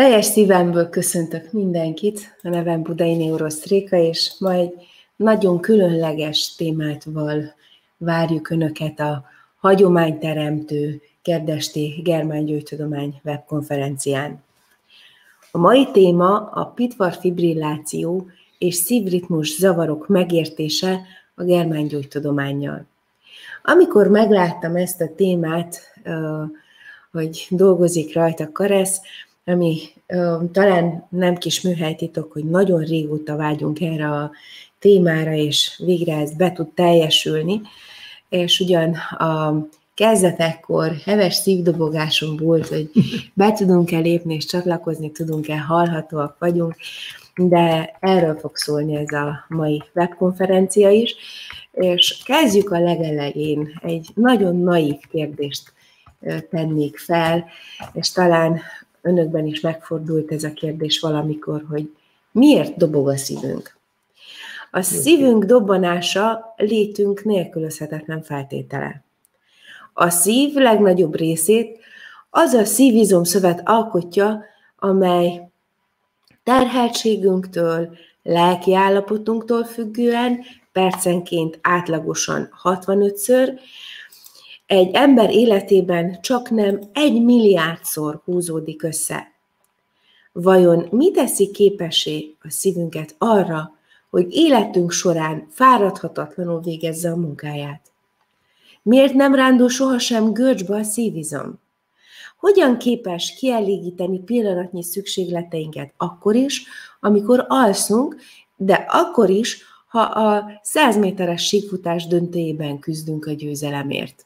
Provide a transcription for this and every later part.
Teljes szívemből köszöntök mindenkit, a nevem Budai Neurosz Réka, és ma egy nagyon különleges témával várjuk Önöket a hagyományteremtő Kérdesti Germángyógytudomány webkonferencián. A mai téma a pitvar-fibrilláció és szívritmus zavarok megértése a germángyógytudománnyal. Amikor megláttam ezt a témát, hogy dolgozik rajta Karesz, ami talán nem kis műhelytitok, hogy nagyon régóta vágyunk erre a témára, és végre ez be tud teljesülni, és ugyan a kezdetekkor heves szívdobogásom volt, hogy be tudunk-e lépni, és csatlakozni tudunk-e, hallhatóak vagyunk, de erről fog szólni ez a mai webkonferencia is, és kezdjük a legelején. Egy nagyon naív kérdést tennék fel, és talán önökben is megfordult ez a kérdés valamikor, hogy miért dobog a szívünk? A szívünk dobbanása létünk nélkülözhetetlen feltétele. A szív legnagyobb részét az a szívizomszövet alkotja, amely terheltségünktől, lelki állapotunktól függően percenként átlagosan 65-ször, egy ember életében csaknem 1 milliárdszor húzódik össze. Vajon mi teszi képessé a szívünket arra, hogy életünk során fáradhatatlanul végezze a munkáját? Miért nem rándul sohasem görcsbe a szívizom? Hogyan képes kielégíteni pillanatnyi szükségleteinket akkor is, amikor alszunk, de akkor is, ha a 100 méteres síkfutás döntőjében küzdünk a győzelemért?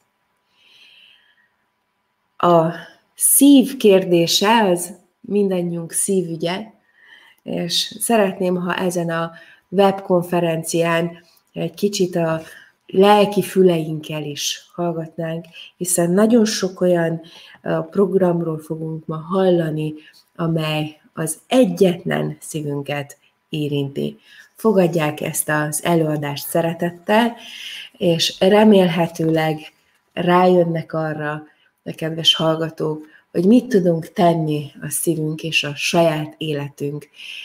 A szív kérdése az mindannyiunk szívügye, és szeretném, ha ezen a webkonferencián egy kicsit a lelki füleinkkel is hallgatnánk, hiszen nagyon sok olyan programról fogunk ma hallani, amely az egyetlen szívünket érinti. Fogadják ezt az előadást szeretettel, és remélhetőleg rájönnek arra, a kedves hallgatók, hogy mit tudunk tenni a szívünk és a saját életünk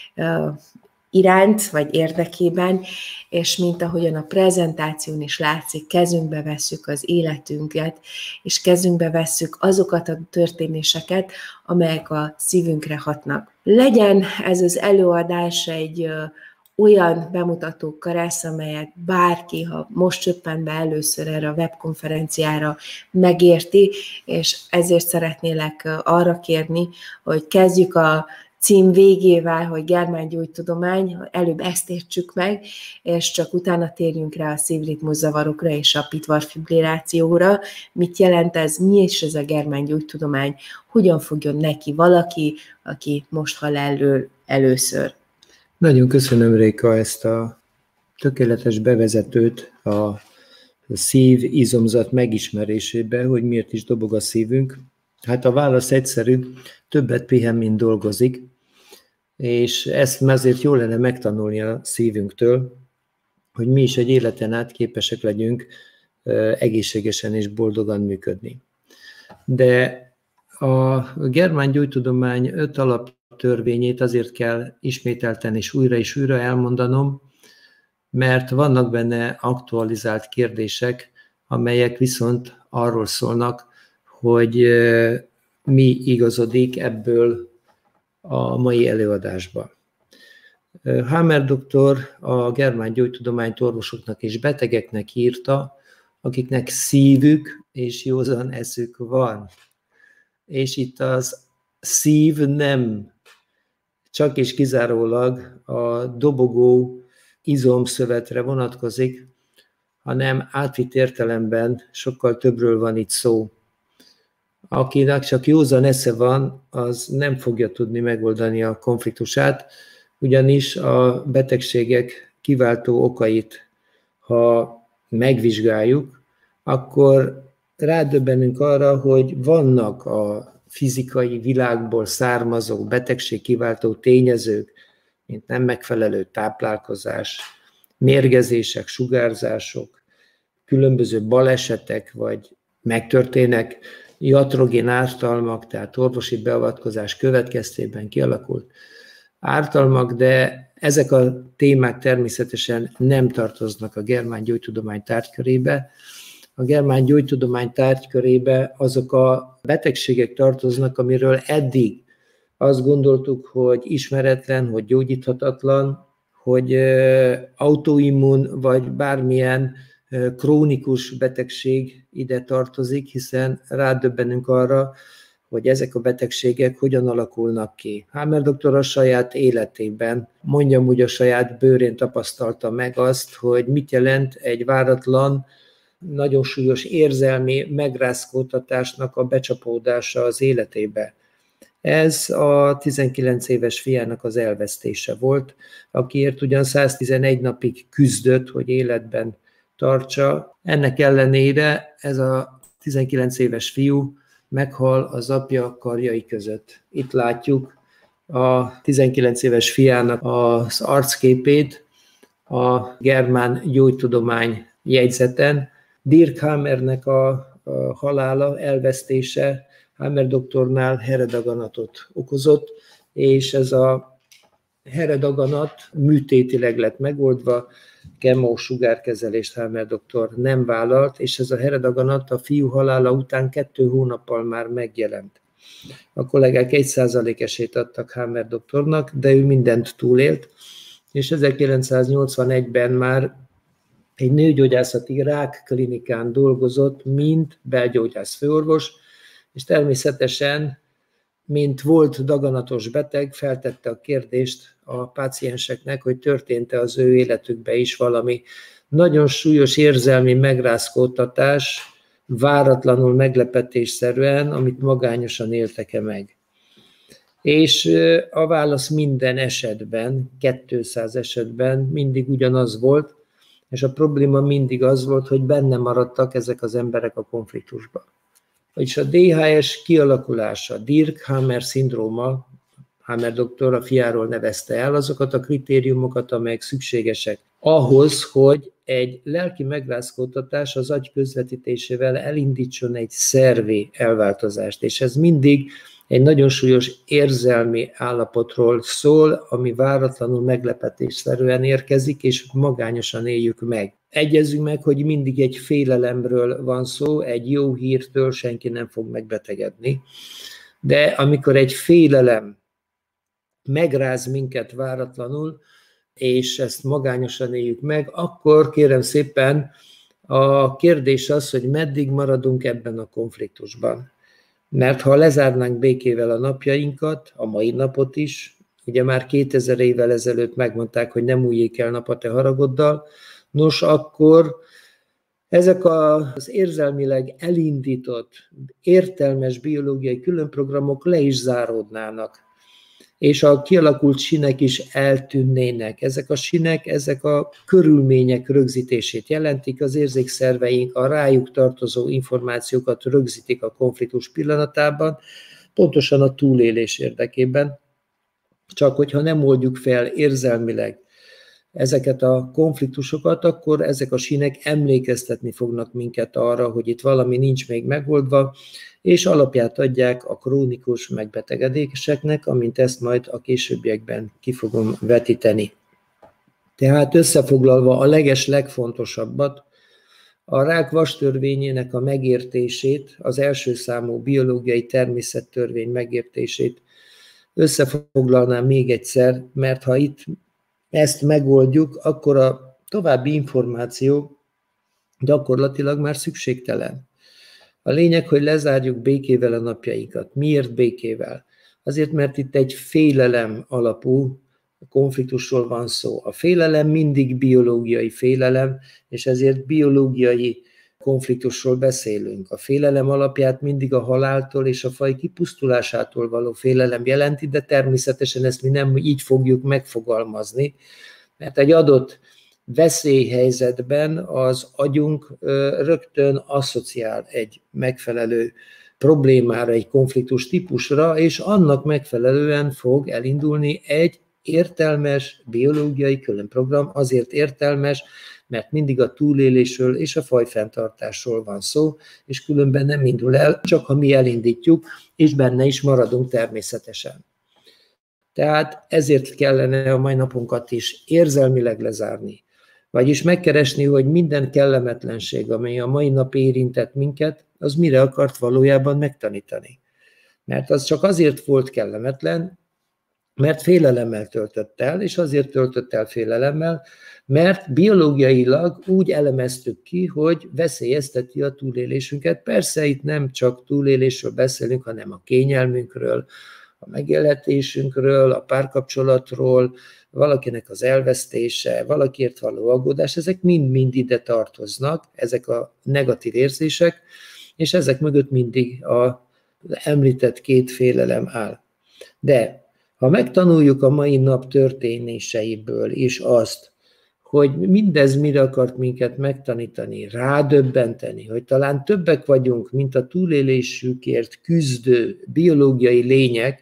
iránt, vagy érdekében, és mint ahogyan a prezentáción is látszik, kezünkbe vesszük az életünket, és kezünkbe vesszük azokat a történéseket, amelyek a szívünkre hatnak. Legyen ez az előadás egy olyan bemutató Karesz, amelyet bárki, ha most csöppen be először erre a webkonferenciára, megérti, és ezért szeretnélek arra kérni, hogy kezdjük a cím végével, hogy germángyógytudomány, előbb ezt értsük meg, és csak utána térjünk rá a szívritmus zavarokra és a pitvar-fibrillációra. Mit jelent ez, mi is ez a germángyógytudomány, hogyan fogjon neki valaki, aki most hall erről először. Nagyon köszönöm, Réka, ezt a tökéletes bevezetőt a szív izomzat megismerésébe, hogy miért is dobog a szívünk. Hát a válasz egyszerű, többet pihen, mint dolgozik, és ezt azért jó lenne megtanulni a szívünktől, hogy mi is egy életen át képesek legyünk egészségesen és boldogan működni. De a germángyógytudomány 5 alaptörvényét azért kell ismételten és újra elmondanom, mert vannak benne aktualizált kérdések, amelyek viszont arról szólnak, hogy mi igazodik ebből a mai előadásba. Hammer doktor a germángyógytudományt orvosoknak és betegeknek írta, akiknek szívük és józan eszük van. És itt az szív nem csak és kizárólag a dobogó izomszövetre vonatkozik, hanem átvitt értelemben sokkal többről van itt szó. Akinek csak józan esze van, az nem fogja tudni megoldani a konfliktusát, ugyanis a betegségek kiváltó okait, ha megvizsgáljuk, akkor rádöbbenünk arra, hogy vannak a fizikai világból származó betegségkiváltó tényezők, mint nem megfelelő táplálkozás, mérgezések, sugárzások, különböző balesetek, vagy megtörténnek iatrogén ártalmak, tehát orvosi beavatkozás következtében kialakult ártalmak, de ezek a témák természetesen nem tartoznak a germán gyógytudomány tárgykörébe. A germán gyógytudomány tárgykörébe azok a betegségek tartoznak, amiről eddig azt gondoltuk, hogy ismeretlen, hogy gyógyíthatatlan, hogy autoimmun vagy bármilyen krónikus betegség ide tartozik, hiszen rádöbbenünk arra, hogy ezek a betegségek hogyan alakulnak ki. Hamer doktor a saját életében, mondjam úgy, a saját bőrén tapasztalta meg azt, hogy mit jelent egy váratlan, nagyon súlyos érzelmi megrázkódtatásnak a becsapódása az életébe. Ez a 19 éves fiának az elvesztése volt, akiért ugyan 111 napig küzdött, hogy életben tartsa. Ennek ellenére ez a 19 éves fiú meghal az apja karjai között. Itt látjuk a 19 éves fiának az arcképét a germán gyógytudomány jegyzeten. Dirk Hamernek a halála, elvesztése Hamer doktornál heredaganatot okozott, és ez a heredaganat műtétileg lett megoldva, kemosugárkezelést Hamer doktor nem vállalt, és ez a heredaganat a fiú halála után 2 hónappal már megjelent. A kollégák 1% esélyt adtak Hamer doktornak, de ő mindent túlélt, és 1981-ben már egy nőgyógyászati rákklinikán dolgozott, mint belgyógyász főorvos, és természetesen, mint volt daganatos beteg, feltette a kérdést a pácienseknek, hogy történt-e az ő életükben is valami nagyon súlyos érzelmi megrázkódtatás, váratlanul meglepetésszerűen, amit magányosan éltek-e meg. És a válasz minden esetben, 200 esetben mindig ugyanaz volt, és a probléma mindig az volt, hogy benne maradtak ezek az emberek a konfliktusban. Vagyis a DHS kialakulása, Dirk-Hamer szindróma, Hamer doktor a fiáról nevezte el azokat a kritériumokat, amelyek szükségesek ahhoz, hogy egy lelki megrázkódtatás az agy közvetítésével elindítson egy szervi elváltozást, és ez mindig egy nagyon súlyos érzelmi állapotról szól, ami váratlanul meglepetésszerűen érkezik, és magányosan éljük meg. Egyezzünk meg, hogy mindig egy félelemről van szó, egy jó hírtől senki nem fog megbetegedni, de amikor egy félelem megráz minket váratlanul, és ezt magányosan éljük meg, akkor kérem szépen a kérdés az, hogy meddig maradunk ebben a konfliktusban. Mert ha lezárnánk békével a napjainkat, a mai napot is, ugye már 2000 évvel ezelőtt megmondták, hogy nem újjék el nap a te haragoddal, nos, akkor ezek az érzelmileg elindított, értelmes biológiai különprogramok le is záródnának, és a kialakult sínek is eltűnnének. Ezek a sínek, ezek a körülmények rögzítését jelentik, az érzékszerveink a rájuk tartozó információkat rögzítik a konfliktus pillanatában, pontosan a túlélés érdekében, csak hogyha nem oldjuk fel érzelmileg ezeket a konfliktusokat, akkor ezek a sínek emlékeztetni fognak minket arra, hogy itt valami nincs még megoldva, és alapját adják a krónikus megbetegedéseknek, amint ezt majd a későbbiekben ki fogom vetíteni. Tehát összefoglalva a legfontosabbat, a rák vastörvényének a megértését, az első számú biológiai természettörvény megértését összefoglalnám még egyszer, mert ha itt ezt megoldjuk, akkor a további információ gyakorlatilag már szükségtelen. A lényeg, hogy lezárjuk békével a napjainkat. Miért békével? Azért, mert itt egy félelem alapú konfliktusról van szó. A félelem mindig biológiai félelem, és ezért biológiai konfliktusról beszélünk. A félelem alapját mindig a haláltól és a faj kipusztulásától való félelem jelenti, de természetesen ezt mi nem így fogjuk megfogalmazni, mert egy adott veszélyhelyzetben az agyunk rögtön asszociál egy megfelelő problémára, egy konfliktus típusra, és annak megfelelően fog elindulni egy értelmes biológiai különprogram, azért értelmes, mert mindig a túlélésről és a fajfenntartásról van szó, és különben nem indul el, csak ha mi elindítjuk, és benne is maradunk természetesen. Tehát ezért kellene a mai napunkat is érzelmileg lezárni. Vagyis megkeresni, hogy minden kellemetlenség, amely a mai nap érintett minket, az mire akart valójában megtanítani. Mert az csak azért volt kellemetlen, mert félelemmel töltött el, és azért töltött el félelemmel, mert biológiailag úgy elemeztük ki, hogy veszélyezteti a túlélésünket. Persze itt nem csak túlélésről beszélünk, hanem a kényelmünkről, a megélhetésünkről, a párkapcsolatról, valakinek az elvesztése, valakiért való aggódás, ezek mind-mind ide tartoznak, ezek a negatív érzések, és ezek mögött mindig az említett két félelem áll. De ha megtanuljuk a mai nap történéseiből is azt, hogy mindez mire akart minket megtanítani, rádöbbenteni, hogy talán többek vagyunk, mint a túlélésükért küzdő biológiai lények,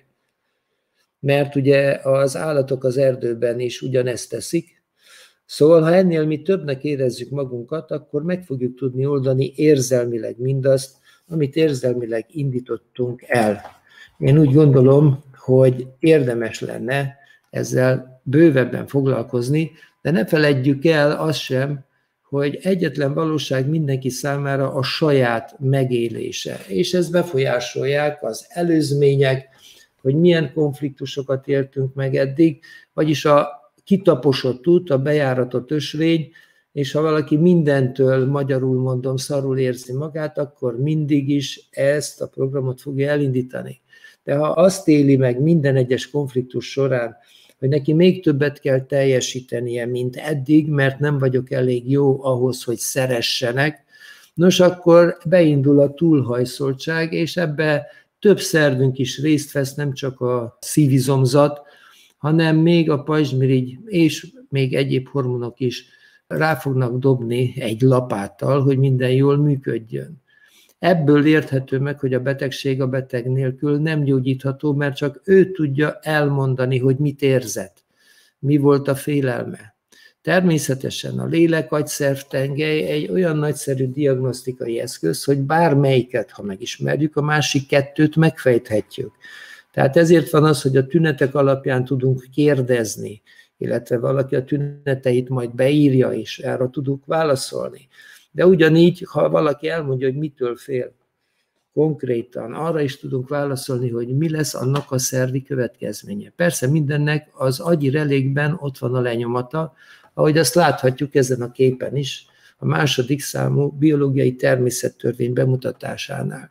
mert ugye az állatok az erdőben is ugyanezt teszik. Szóval, ha ennél mi többnek érezzük magunkat, akkor meg fogjuk tudni oldani érzelmileg mindazt, amit érzelmileg indítottunk el. Én úgy gondolom, hogy érdemes lenne ezzel bővebben foglalkozni, de ne feledjük el azt sem, hogy egyetlen valóság mindenki számára a saját megélése, és ezt befolyásolják az előzmények, hogy milyen konfliktusokat éltünk meg eddig, vagyis a kitaposott út, a bejáratott ösvény, és ha valaki mindentől, magyarul mondom, szarul érzi magát, akkor mindig is ezt a programot fogja elindítani. De ha azt éli meg minden egyes konfliktus során, hogy neki még többet kell teljesítenie, mint eddig, mert nem vagyok elég jó ahhoz, hogy szeressenek, nos, akkor beindul a túlhajszoltság, és ebbe több szervünk is részt vesz, nem csak a szívizomzat, hanem még a pajzsmirigy és még egyéb hormonok is rá fognak dobni egy lapáttal, hogy minden jól működjön. Ebből érthető meg, hogy a betegség a beteg nélkül nem gyógyítható, mert csak ő tudja elmondani, hogy mit érzett, mi volt a félelme. Természetesen a lélek-agyszerv-tengely egy olyan nagyszerű diagnosztikai eszköz, hogy bármelyiket, ha megismerjük, a másik kettőt megfejthetjük. Tehát ezért van az, hogy a tünetek alapján tudunk kérdezni, illetve valaki a tüneteit majd beírja, és erre tudunk válaszolni. De ugyanígy, ha valaki elmondja, hogy mitől fél konkrétan, arra is tudunk válaszolni, hogy mi lesz annak a szervi következménye. Persze mindennek az agyi relékben ott van a lenyomata, ahogy azt láthatjuk ezen a képen is, a második számú biológiai természettörvény bemutatásánál.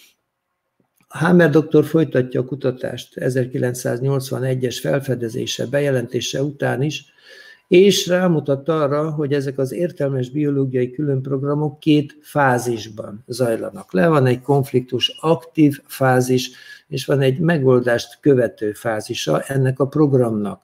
Hamer doktor folytatja a kutatást 1981-es felfedezése, bejelentése után is, és rámutat arra, hogy ezek az értelmes biológiai különprogramok két fázisban zajlanak le. Van egy konfliktus aktív fázis, és van egy megoldást követő fázisa ennek a programnak.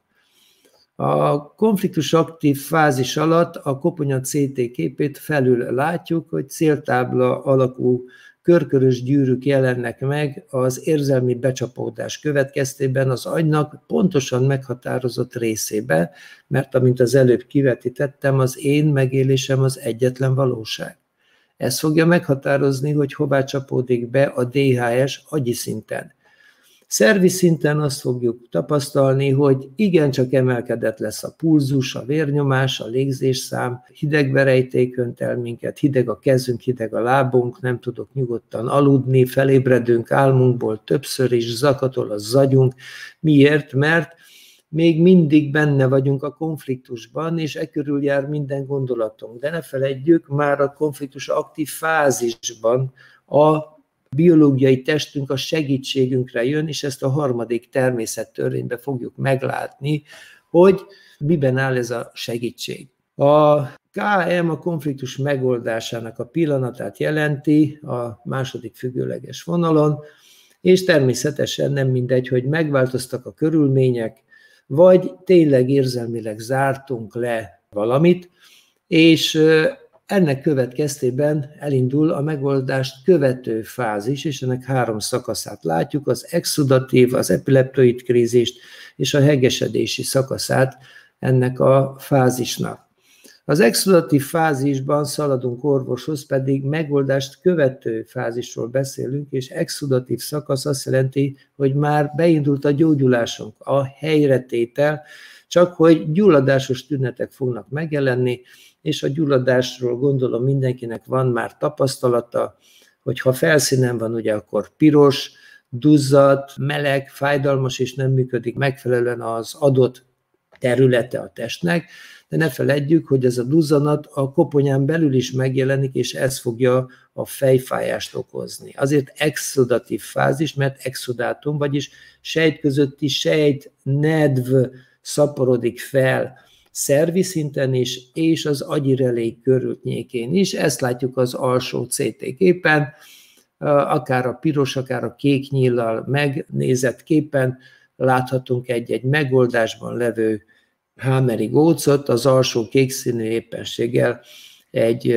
A konfliktus aktív fázis alatt a koponya CT képét felül látjuk, hogy céltábla alakú körkörös gyűrűk jelennek meg az érzelmi becsapódás következtében az agynak pontosan meghatározott részébe, mert amint az előbb kivetítettem, az én megélésem az egyetlen valóság. Ez fogja meghatározni, hogy hová csapódik be a DHS agyi szinten. Szervi szinten azt fogjuk tapasztalni, hogy igencsak emelkedett lesz a pulzus, a vérnyomás, a légzésszám, hidegverejték önt el minket, hideg a kezünk, hideg a lábunk, nem tudok nyugodtan aludni, felébredünk álmunkból többször is, zakatol a zagyunk. Miért? Mert még mindig benne vagyunk a konfliktusban, és e körül jár minden gondolatunk. De ne feledjük, már a konfliktus aktív fázisban a biológiai testünk a segítségünkre jön, és ezt a harmadik természettörvényben fogjuk meglátni, hogy miben áll ez a segítség. A KM a konfliktus megoldásának a pillanatát jelenti a második függőleges vonalon, és természetesen nem mindegy, hogy megváltoztak a körülmények, vagy tényleg érzelmileg zártunk le valamit, és ennek következtében elindul a megoldást követő fázis, és ennek 3 szakaszát látjuk, az exudatív, az epileptoid krízist és a hegesedési szakaszát ennek a fázisnak. Az exudatív fázisban szaladunk orvoshoz, pedig megoldást követő fázisról beszélünk, és exudatív szakasz azt jelenti, hogy már beindult a gyógyulásunk, a helyretétel, csak hogy gyulladásos tünetek fognak megjelenni, és a gyulladásról gondolom mindenkinek van már tapasztalata, hogy ha felszínen van, ugye akkor piros, duzzadt, meleg, fájdalmas, és nem működik megfelelően az adott területe a testnek, de ne feledjük, hogy ez a duzzanat a koponyán belül is megjelenik, és ez fogja a fejfájást okozni. Azért exudatív fázis, mert exudátum, vagyis sejt közötti sejt, nedv szaporodik fel szervi szinten is, és az agyi relék körülnyékén is. Ezt látjuk az alsó CT képen, akár a piros, akár a kék nyíllal megnézett képen láthatunk egy megoldásban levő hámeri gócot, az alsó kék színű éppenséggel egy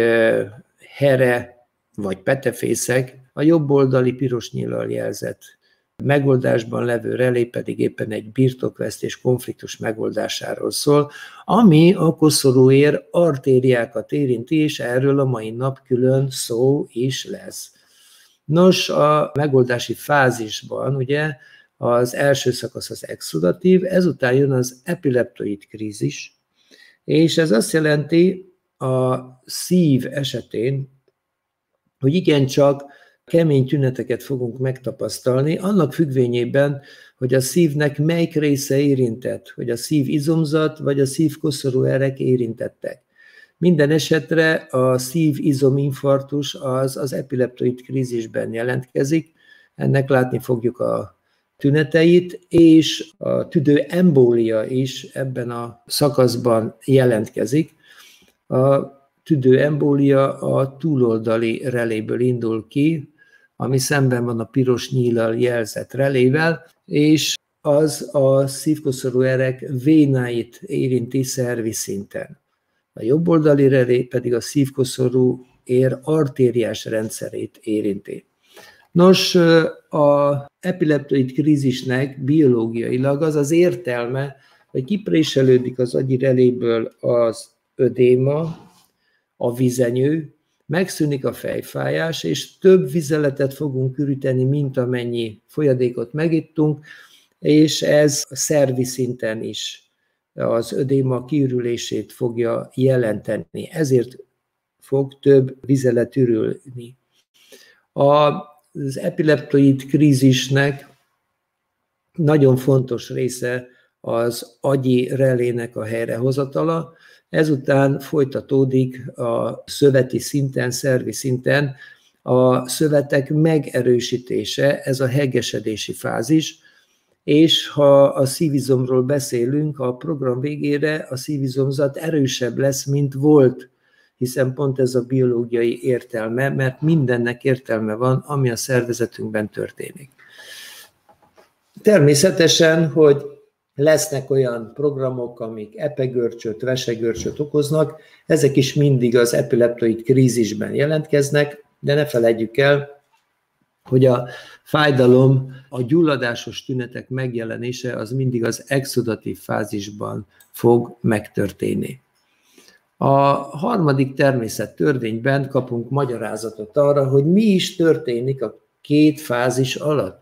here vagy petefészek, a jobb oldali piros nyíllal jelzett megoldásban levő relé pedig éppen egy birtokvesztés konfliktus megoldásáról szól, ami a koszorúér artériákat érinti, és erről a mai nap külön szó is lesz. Nos, a megoldási fázisban ugye az első szakasz az exudatív, ezután jön az epileptoid krízis, és ez azt jelenti a szív esetén, hogy igencsak kemény tüneteket fogunk megtapasztalni, annak függvényében, hogy a szívnek melyik része érintett, hogy a szívizomzat vagy a szívkoszorúerek érintettek. Minden esetre a szívizominfarktus az epileptoid krízisben jelentkezik, ennek látni fogjuk a tüneteit, és a tüdőembólia is ebben a szakaszban jelentkezik. A tüdőembólia a túloldali reléből indul ki, ami szemben van a piros nyíllal jelzett relével, és az a szívkoszorúerek vénáit érinti szervi szinten. A jobboldali relé pedig a szívkoszorúér artériás rendszerét érinti. Nos, az epileptoid krízisnek biológiailag az az értelme, hogy kipréselődik az agyi reléből az ödéma, a vizenyő, megszűnik a fejfájás, és több vizeletet fogunk üríteni, mint amennyi folyadékot megittunk, és ez a szervi szinten is az ödéma kiürülését fogja jelenteni. Ezért fog több vizelet ürülni. Az epileptoid krízisnek nagyon fontos része az agyi relének a helyrehozatala, ezután folytatódik a szöveti szinten, szervi szinten a szövetek megerősítése, ez a heggesedési fázis, és ha a szívizomról beszélünk, a program végére a szívizomzat erősebb lesz, mint volt, hiszen pont ez a biológiai értelme, mert mindennek értelme van, ami a szervezetünkben történik. Természetesen, hogy lesznek olyan programok, amik epegörcsöt, vesegörcsöt okoznak, ezek is mindig az epileptoid krízisben jelentkeznek, de ne feledjük el, hogy a fájdalom, a gyulladásos tünetek megjelenése az mindig az exudatív fázisban fog megtörténni. A harmadik természettörvényben kapunk magyarázatot arra, hogy mi is történik a két fázis alatt.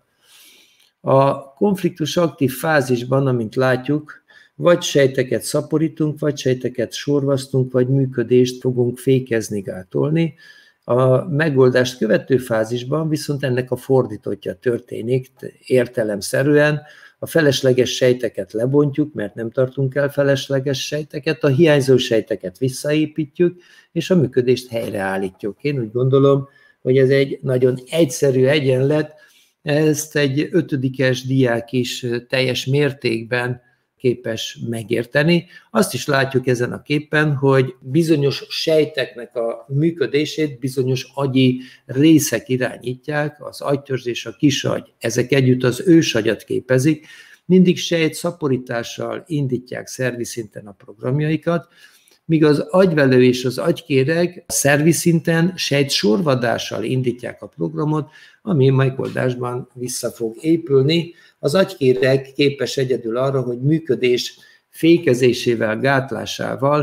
A konfliktus aktív fázisban, amint látjuk, vagy sejteket szaporítunk, vagy sejteket sorvasztunk, vagy működést fogunk fékezni, gátolni. A megoldást követő fázisban viszont ennek a fordítottja történik értelemszerűen. A felesleges sejteket lebontjuk, mert nem tartunk el felesleges sejteket, a hiányzó sejteket visszaépítjük, és a működést helyreállítjuk. Én úgy gondolom, hogy ez egy nagyon egyszerű egyenlet, ezt egy 5-es diák is teljes mértékben képes megérteni. Azt is látjuk ezen a képen, hogy bizonyos sejteknek a működését bizonyos agyi részek irányítják, az agytörzs és a kisagy, ezek együtt az ősagyat képezik, mindig sejt szaporítással indítják szervi szinten a programjaikat, míg az agyvelő és az agykéreg szervi szinten sejt sorvadással indítják a programot, ami megoldásban vissza fog épülni. Az agykéreg képes egyedül arra, hogy működés fékezésével, gátlásával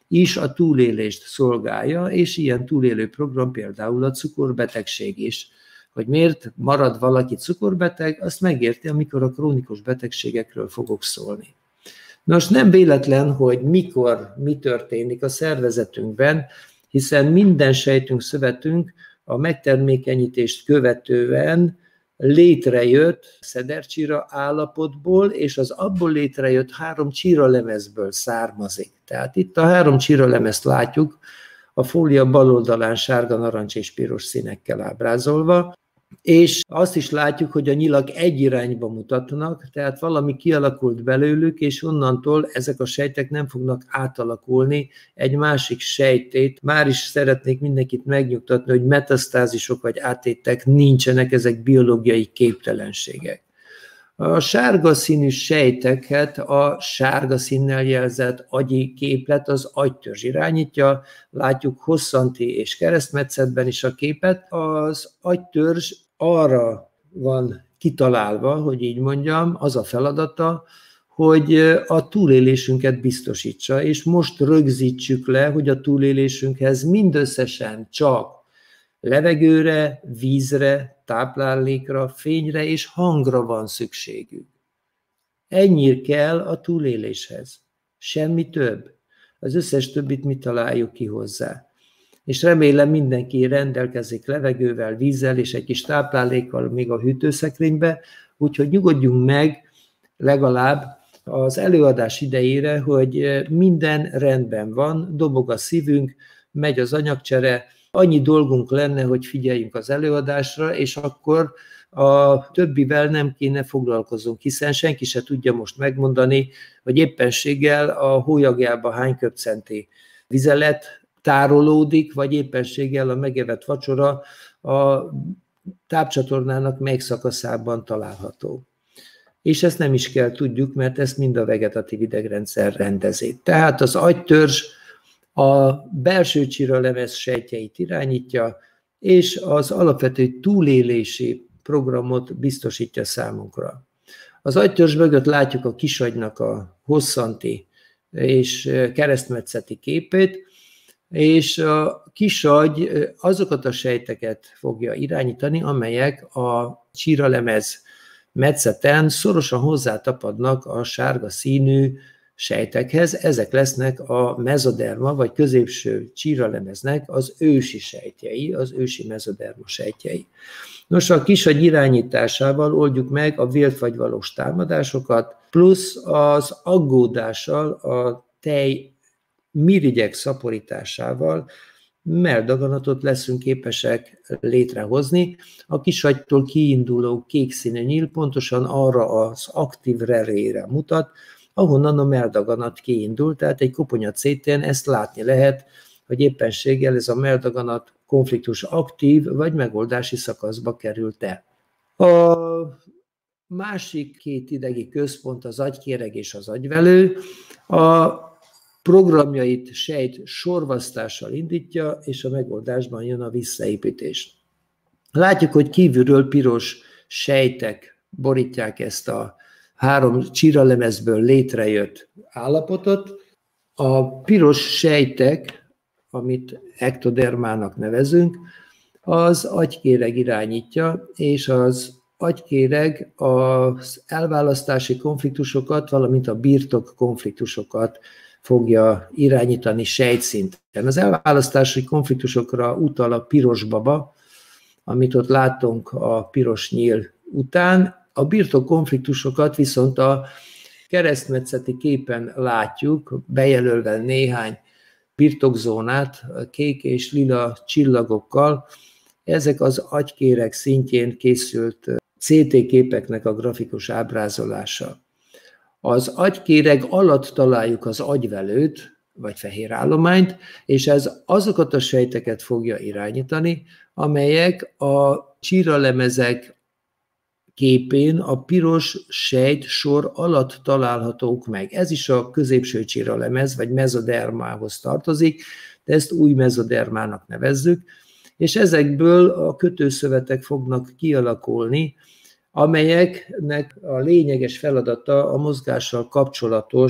is a túlélést szolgálja, és ilyen túlélő program például a cukorbetegség is. Hogy miért marad valaki cukorbeteg, azt megérti, amikor a krónikus betegségekről fogok szólni. Nos, nem véletlen, hogy mikor mi történik a szervezetünkben, hiszen minden sejtünk, szövetünk a megtermékenyítést követően létrejött szedercsíra állapotból, és az abból létrejött 3 csíralemezből származik. Tehát itt a 3 csíralemezt látjuk, a fólia bal oldalán sárga, narancs és piros színekkel ábrázolva, és azt is látjuk, hogy a nyilak egy irányba mutatnak, tehát valami kialakult belőlük, és onnantól ezek a sejtek nem fognak átalakulni egy másik sejtét. Már is szeretnék mindenkit megnyugtatni, hogy metasztázisok vagy átétek nincsenek, ezek biológiai képtelenségek. A sárga színű sejteket a sárga színnel jelzett agyi képlet, az agytörzs irányítja. Látjuk hosszanti és keresztmetszetben is a képet. Az agytörzs arra van kitalálva, hogy így mondjam, az a feladata, hogy a túlélésünket biztosítsa, és most rögzítsük le, hogy a túlélésünkhez mindösszesen csak levegőre, vízre, táplálékra, fényre és hangra van szükségük. Ennyi kell a túléléshez. Semmi több. Az összes többit mi találjuk ki hozzá. És remélem mindenki rendelkezik levegővel, vízzel és egy kis táplálékkal még a hűtőszekrénybe, úgyhogy nyugodjunk meg legalább az előadás idejére, hogy minden rendben van, dobog a szívünk, megy az anyagcsere, annyi dolgunk lenne, hogy figyeljünk az előadásra, és akkor a többivel nem kéne foglalkozunk, hiszen senki se tudja most megmondani, hogy éppenséggel a hólyagjában hány köbcenti vizelet tárolódik, vagy éppenséggel a megevett vacsora a tápcsatornának melyik szakaszában található. És ezt nem is kell tudjuk, mert ezt mind a vegetatív idegrendszer rendezi. Tehát az agytörzs a belső csíralemez sejtjeit irányítja, és az alapvető túlélési programot biztosítja számunkra. Az agytörzs mögött látjuk a kisagynak a hosszanti és keresztmetszeti képét, és a kisagy azokat a sejteket fogja irányítani, amelyek a csíralemez metszeten szorosan hozzátapadnak a sárga színű sejtekhez. Ezek lesznek a mezoderma, vagy középső csíralemeznek az ősi sejtjei, az ősi mezoderma sejtjei. Nos, a kisagy irányításával oldjuk meg a vélt vagy valós támadásokat, plusz az aggódással, a tej mirigyek szaporításával melldaganatot leszünk képesek létrehozni. A kisagytól kiinduló kék színű nyíl pontosan arra az aktív relére mutat, ahonnan a melldaganat kiindul, tehát egy koponya CT-n ezt látni lehet, hogy éppenséggel ez a melldaganat konfliktus aktív vagy megoldási szakaszba került-e. A másik 2 idegi központ az agykéreg és az agyvelő. A programjait sejt sorvasztással indítja, és a megoldásban jön a visszaépítés. Látjuk, hogy kívülről piros sejtek borítják ezt a 3 csíralemezből létrejött állapotot. A piros sejtek, amit ektodermának nevezünk, az agykéreg irányítja, és az agykéreg az elválasztási konfliktusokat, valamint a birtok konfliktusokat fogja irányítani sejtszinten. Az elválasztási konfliktusokra utal a piros baba, amit ott látunk a piros nyíl után. A birtok konfliktusokat viszont a keresztmetszeti képen látjuk, bejelölve néhány birtokzónát kék és lila csillagokkal. Ezek az agykéreg szintjén készült CT képeknek a grafikus ábrázolása. Az agykéreg alatt találjuk az agyvelőt, vagy fehérállományt, és ez azokat a sejteket fogja irányítani, amelyek a csíralemezek képén a piros sejt sor alatt találhatók meg. Ez is a középső csíralemez, vagy mezodermához tartozik, de ezt új mezodermának nevezzük, és ezekből a kötőszövetek fognak kialakulni, amelyeknek a lényeges feladata a mozgással kapcsolatos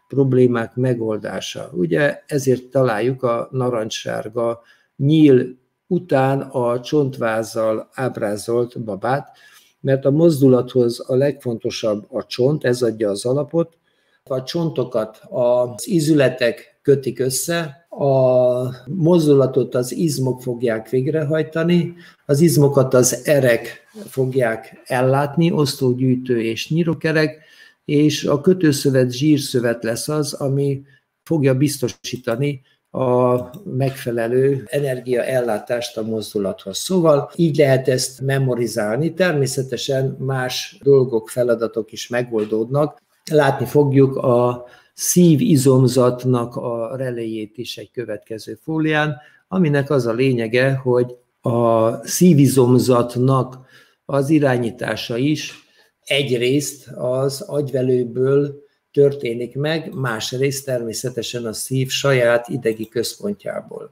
problémák megoldása. Ugye ezért találjuk a narancssárga nyíl után a csontvázzal ábrázolt babát, mert a mozdulathoz a legfontosabb a csont, ez adja az alapot. A csontokat az ízületek kötik össze, a mozdulatot az izmok fogják végrehajtani, az izmokat az erek fogják ellátni, osztógyűjtő és nyirokerek, és a kötőszövet, zsírszövet lesz az, ami fogja biztosítani a megfelelő energiaellátást a mozdulathoz. Szóval így lehet ezt memorizálni. Természetesen más dolgok, feladatok is megoldódnak. Látni fogjuk a szívizomzatnak a reléjét is egy következő fólián, aminek az a lényege, hogy a szívizomzatnak az irányítása is egyrészt az agyvelőből történik meg, másrészt természetesen a szív saját idegi központjából.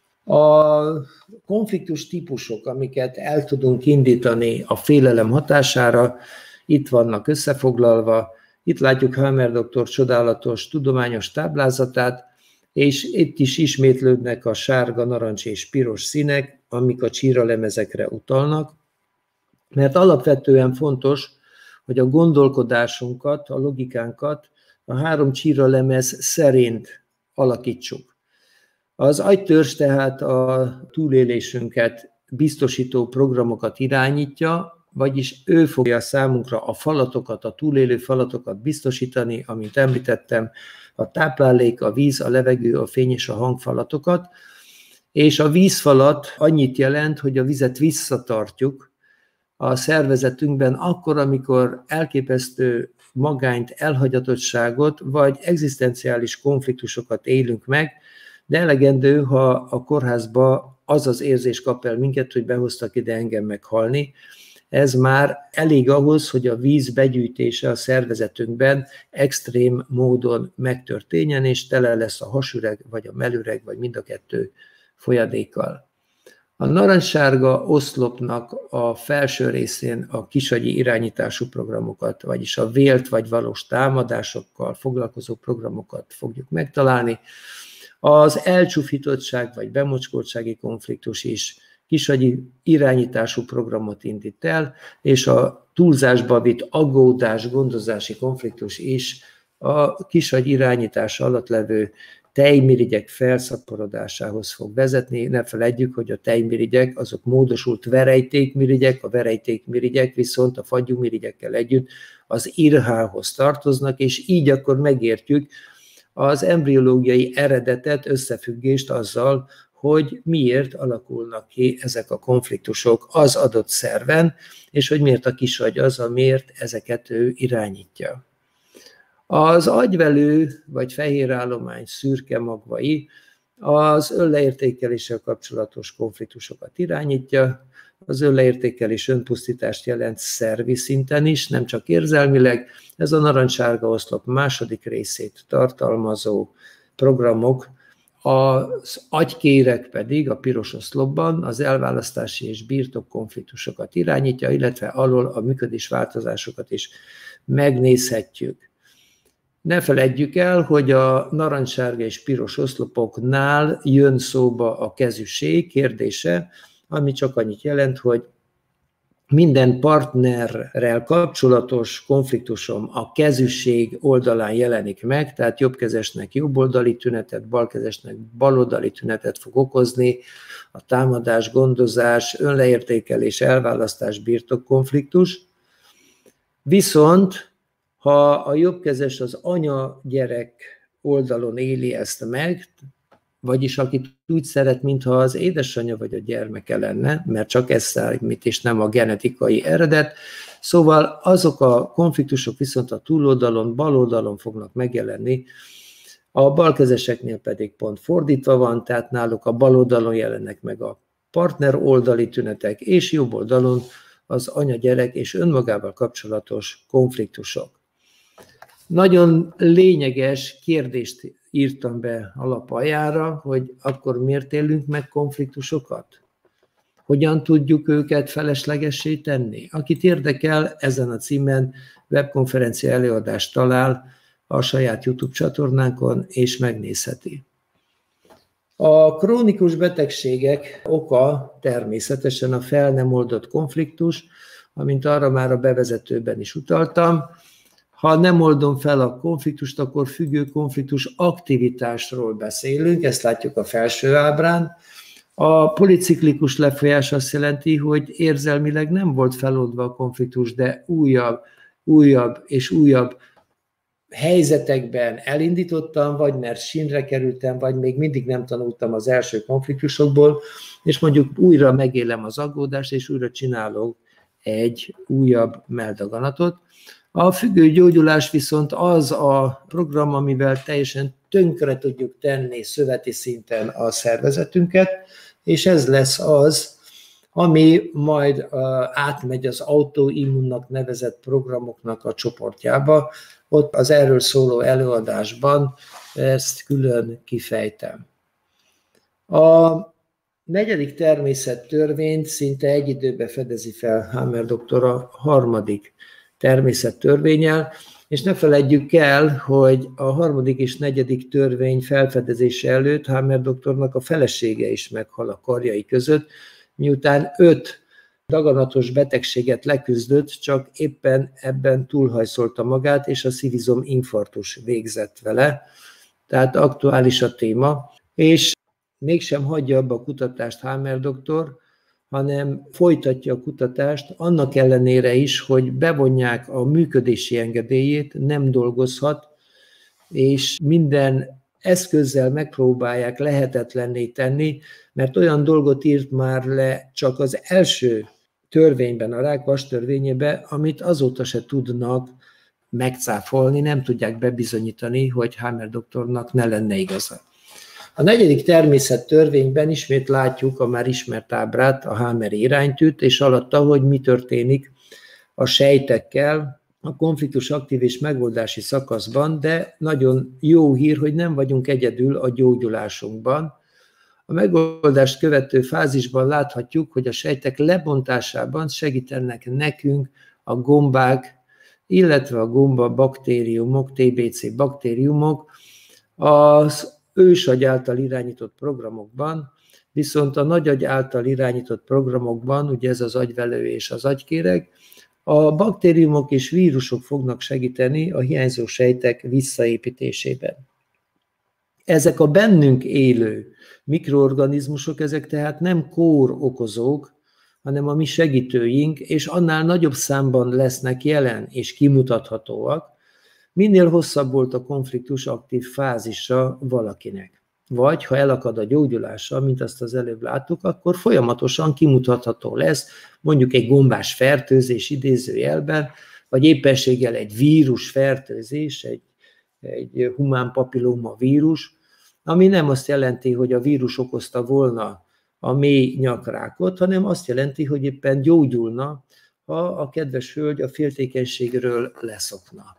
A konfliktus típusok, amiket el tudunk indítani a félelem hatására, itt vannak összefoglalva. Itt látjuk Hammer doktor csodálatos tudományos táblázatát, és itt is ismétlődnek a sárga, narancs és piros színek, amik a csíralemezekre utalnak, mert alapvetően fontos, hogy a gondolkodásunkat, a logikánkat a 3 csíralemez szerint alakítsuk. Az agytörzs tehát a túlélésünket biztosító programokat irányítja, vagyis ő fogja számunkra a falatokat, a túlélő falatokat biztosítani, amint említettem, a táplálék, a víz, a levegő, a fény és a hangfalatokat, és a vízfalat annyit jelent, hogy a vizet visszatartjuk a szervezetünkben akkor, amikor elképesztő magányt, elhagyatottságot vagy egzisztenciális konfliktusokat élünk meg, de elegendő, ha a kórházba az az érzés kap el minket, hogy behoztak ide engem meghalni. Ez már elég ahhoz, hogy a víz begyűjtése a szervezetünkben extrém módon megtörténjen, és tele lesz a hasüreg, vagy a mellüreg, vagy mind a kettő folyadékkal. A narancssárga oszlopnak a felső részén a kisagyi irányítású programokat, vagyis a vélt vagy valós támadásokkal foglalkozó programokat fogjuk megtalálni. Az elcsúfítottság vagy bemocskoltsági konfliktus is kisagyi irányítású programot indít el, és a túlzásba vitt aggódás, gondozási konfliktus is a kisagy irányítása alatt levő tejmirigyek felszaporodásához fog vezetni. Ne feledjük, hogy a tejmirigyek azok módosult verejtékmirigyek, a verejtékmirigyek viszont a fagyúmirigyekkel együtt az irhához tartoznak, és így akkor megértjük az embriológiai eredetet, összefüggést azzal, hogy miért alakulnak ki ezek a konfliktusok az adott szerven, és hogy miért a kisagy az, amiért ezeket ő irányítja. Az agyvelő vagy fehérállomány szürke magvai az önleértékeléssel kapcsolatos konfliktusokat irányítja. Az önleértékelés önpusztítást jelent szervi szinten is, nem csak érzelmileg. Ez a narancssárga oszlop második részét tartalmazó programok, az agykéreg pedig a piros oszlopban az elválasztási és birtok konfliktusokat irányítja, illetve alól a működés változásokat is megnézhetjük. Ne feledjük el, hogy a narancssárga és piros oszlopoknál jön szóba a kezüség kérdése, ami csak annyit jelent, hogy minden partnerrel kapcsolatos konfliktusom a kezüsség oldalán jelenik meg, tehát jobbkezesnek jobboldali tünetet, balkezesnek baloldali tünetet fog okozni, a támadás, gondozás, önleértékelés, elválasztás, birtokkonfliktus. Viszont ha a jobbkezes az anya-gyerek oldalon éli ezt meg, vagyis akit úgy szeret, mintha az édesanyja vagy a gyermeke lenne, mert csak ez számít, és nem a genetikai eredet. Szóval azok a konfliktusok viszont a túloldalon, baloldalon fognak megjelenni, a balkezeseknél pedig pont fordítva van, tehát náluk a baloldalon jelennek meg a partner oldali tünetek, és jobb oldalon az anya-gyerek és önmagával kapcsolatos konfliktusok. Nagyon lényeges kérdést írtam be alapaljára, hogy akkor miért élünk meg konfliktusokat? Hogyan tudjuk őket feleslegessé tenni? Akit érdekel, ezen a címen webkonferencia előadást talál a saját YouTube csatornánkon, és megnézheti. A krónikus betegségek oka természetesen a fel nem oldott konfliktus, amint arra már a bevezetőben is utaltam. Ha nem oldom fel a konfliktust, akkor függő konfliktus aktivitásról beszélünk, ezt látjuk a felső ábrán. A policiklikus lefolyás azt jelenti, hogy érzelmileg nem volt feloldva a konfliktus, de újabb és újabb helyzetekben elindítottam, vagy mert sínre kerültem, vagy még mindig nem tanultam az első konfliktusokból, és mondjuk újra megélem az aggódást, és újra csinálok egy újabb melldaganatot. A függő gyógyulás viszont az a program, amivel teljesen tönkre tudjuk tenni szöveti szinten a szervezetünket, és ez lesz az, ami majd átmegy az autoimmunnak nevezett programoknak a csoportjába. Ott az erről szóló előadásban ezt külön kifejtem. A negyedik természettörvényt szinte egy időben fedezi fel Hammer doktor a harmadik természettörvénnyel, és ne feledjük el, hogy a harmadik és negyedik törvény felfedezése előtt Hammer doktornak a felesége is meghal a karjai között, miután 5 daganatos betegséget leküzdött, csak éppen ebben túlhajszolta magát, és a szívizom infarktus végzett vele. Tehát aktuális a téma, és mégsem hagyja abba a kutatást Hammer doktor, hanem folytatja a kutatást, annak ellenére is, hogy bevonják a működési engedélyét, nem dolgozhat, és minden eszközzel megpróbálják lehetetlenné tenni, mert olyan dolgot írt már le csak az első törvényben, a rákvas törvényében, amit azóta se tudnak megcáfolni, nem tudják bebizonyítani, hogy Hammer doktornak ne lenne igaza. A negyedik természettörvényben ismét látjuk a már ismert ábrát, a Hammer iránytűt, és alatta, hogy mi történik a sejtekkel a konfliktus aktív és megoldási szakaszban, de nagyon jó hír, hogy nem vagyunk egyedül a gyógyulásunkban. A megoldást követő fázisban láthatjuk, hogy a sejtek lebontásában segítenek nekünk a gombák, illetve a gomba baktériumok, TBC baktériumok az ősagy által irányított programokban, viszont a nagyagy által irányított programokban, ugye ez az agyvelő és az agykéreg, a baktériumok és vírusok fognak segíteni a hiányzó sejtek visszaépítésében. Ezek a bennünk élő mikroorganizmusok, ezek tehát nem kórokozók, hanem a mi segítőink, és annál nagyobb számban lesznek jelen és kimutathatóak, minél hosszabb volt a konfliktus aktív fázisa valakinek. Vagy ha elakad a gyógyulása, mint azt az előbb láttuk, akkor folyamatosan kimutatható lesz, mondjuk egy gombás fertőzés idézőjelben, vagy éppenséggel egy vírusfertőzés, egy humán papilloma vírus, ami nem azt jelenti, hogy a vírus okozta volna a mély nyakrákot, hanem azt jelenti, hogy éppen gyógyulna, ha a kedves hölgy a féltékenységről leszokna.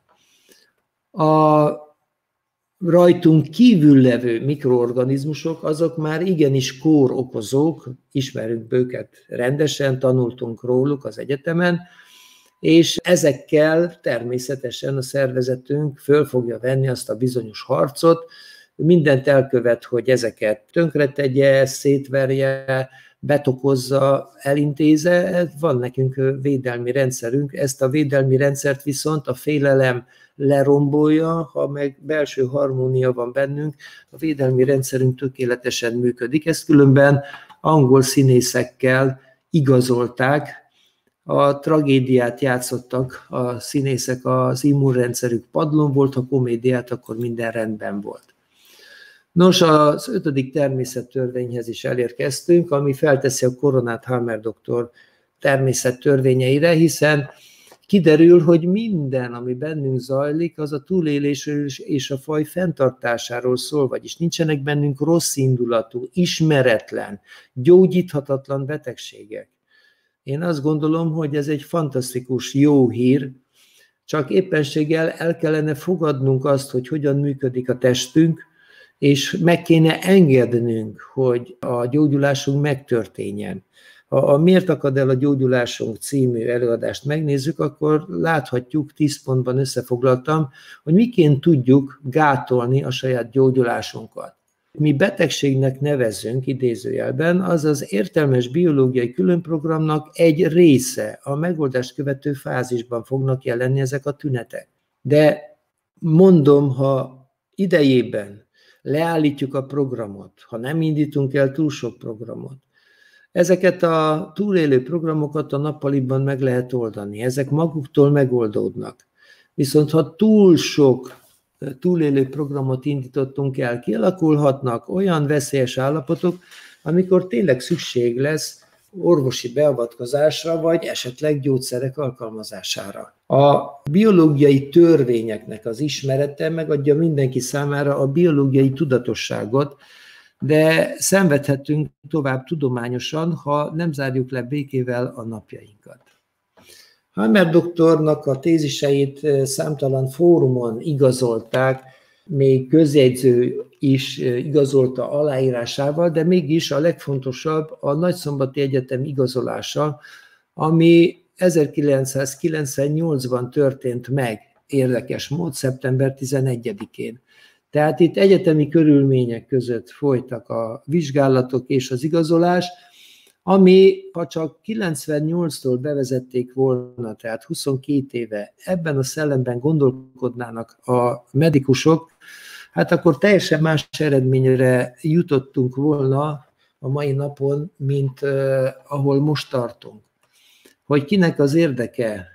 A rajtunk kívül levő mikroorganizmusok, azok már igenis kórokozók, ismerünk őket rendesen, tanultunk róluk az egyetemen, és ezekkel természetesen a szervezetünk föl fogja venni azt a bizonyos harcot, mindent elkövet, hogy ezeket tönkretegye, szétverje, betokozza, elintéze. Van nekünk védelmi rendszerünk, ezt a védelmi rendszert viszont a félelem lerombolja, ha meg belső harmónia van bennünk, a védelmi rendszerünk tökéletesen működik. Ezt különben angol színészekkel igazolták, a tragédiát játszottak a színészek, az immunrendszerük padlón volt, ha komédiát, akkor minden rendben volt. Nos, az 5. természettörvényhez is elérkeztünk, ami felteszi a koronát Hammer doktor természettörvényeire, hiszen kiderül, hogy minden, ami bennünk zajlik, az a túlélésről és a faj fenntartásáról szól, vagyis nincsenek bennünk rossz indulatú, ismeretlen, gyógyíthatatlan betegségek. Én azt gondolom, hogy ez egy fantasztikus, jó hír, csak éppenséggel el kellene fogadnunk azt, hogy hogyan működik a testünk, és meg kéne engednünk, hogy a gyógyulásunk megtörténjen. Ha a Miért akad el a gyógyulásunk című előadást megnézzük, akkor láthatjuk, 10 pontban összefoglaltam, hogy miként tudjuk gátolni a saját gyógyulásunkat. Mi betegségnek nevezünk idézőjelben, az az értelmes biológiai különprogramnak egy része, a megoldást követő fázisban fognak jelenni ezek a tünetek. De mondom, ha idejében leállítjuk a programot, ha nem indítunk el túl sok programot, ezeket a túlélő programokat a nappaliban meg lehet oldani, ezek maguktól megoldódnak. Viszont ha túl sok túlélő programot indítottunk el, kialakulhatnak olyan veszélyes állapotok, amikor tényleg szükség lesz orvosi beavatkozásra, vagy esetleg gyógyszerek alkalmazására. A biológiai törvényeknek az ismerete megadja mindenki számára a biológiai tudatosságot, de szenvedhetünk tovább tudományosan, ha nem zárjuk le békével a napjainkat. Hammer doktornak a téziseit számtalan fórumon igazolták, még közjegyző is igazolta aláírásával, de mégis a legfontosabb a Nagyszombati Egyetem igazolása, ami 1998-ban történt meg, érdekes mód, szeptember 11-én. Tehát itt egyetemi körülmények között folytak a vizsgálatok és az igazolás, ami, ha csak 98-tól bevezették volna, tehát 22 éve ebben a szellemben gondolkodnának a medikusok, hát akkor teljesen más eredményre jutottunk volna a mai napon, mint ahol most tartunk. Hogy kinek az érdeke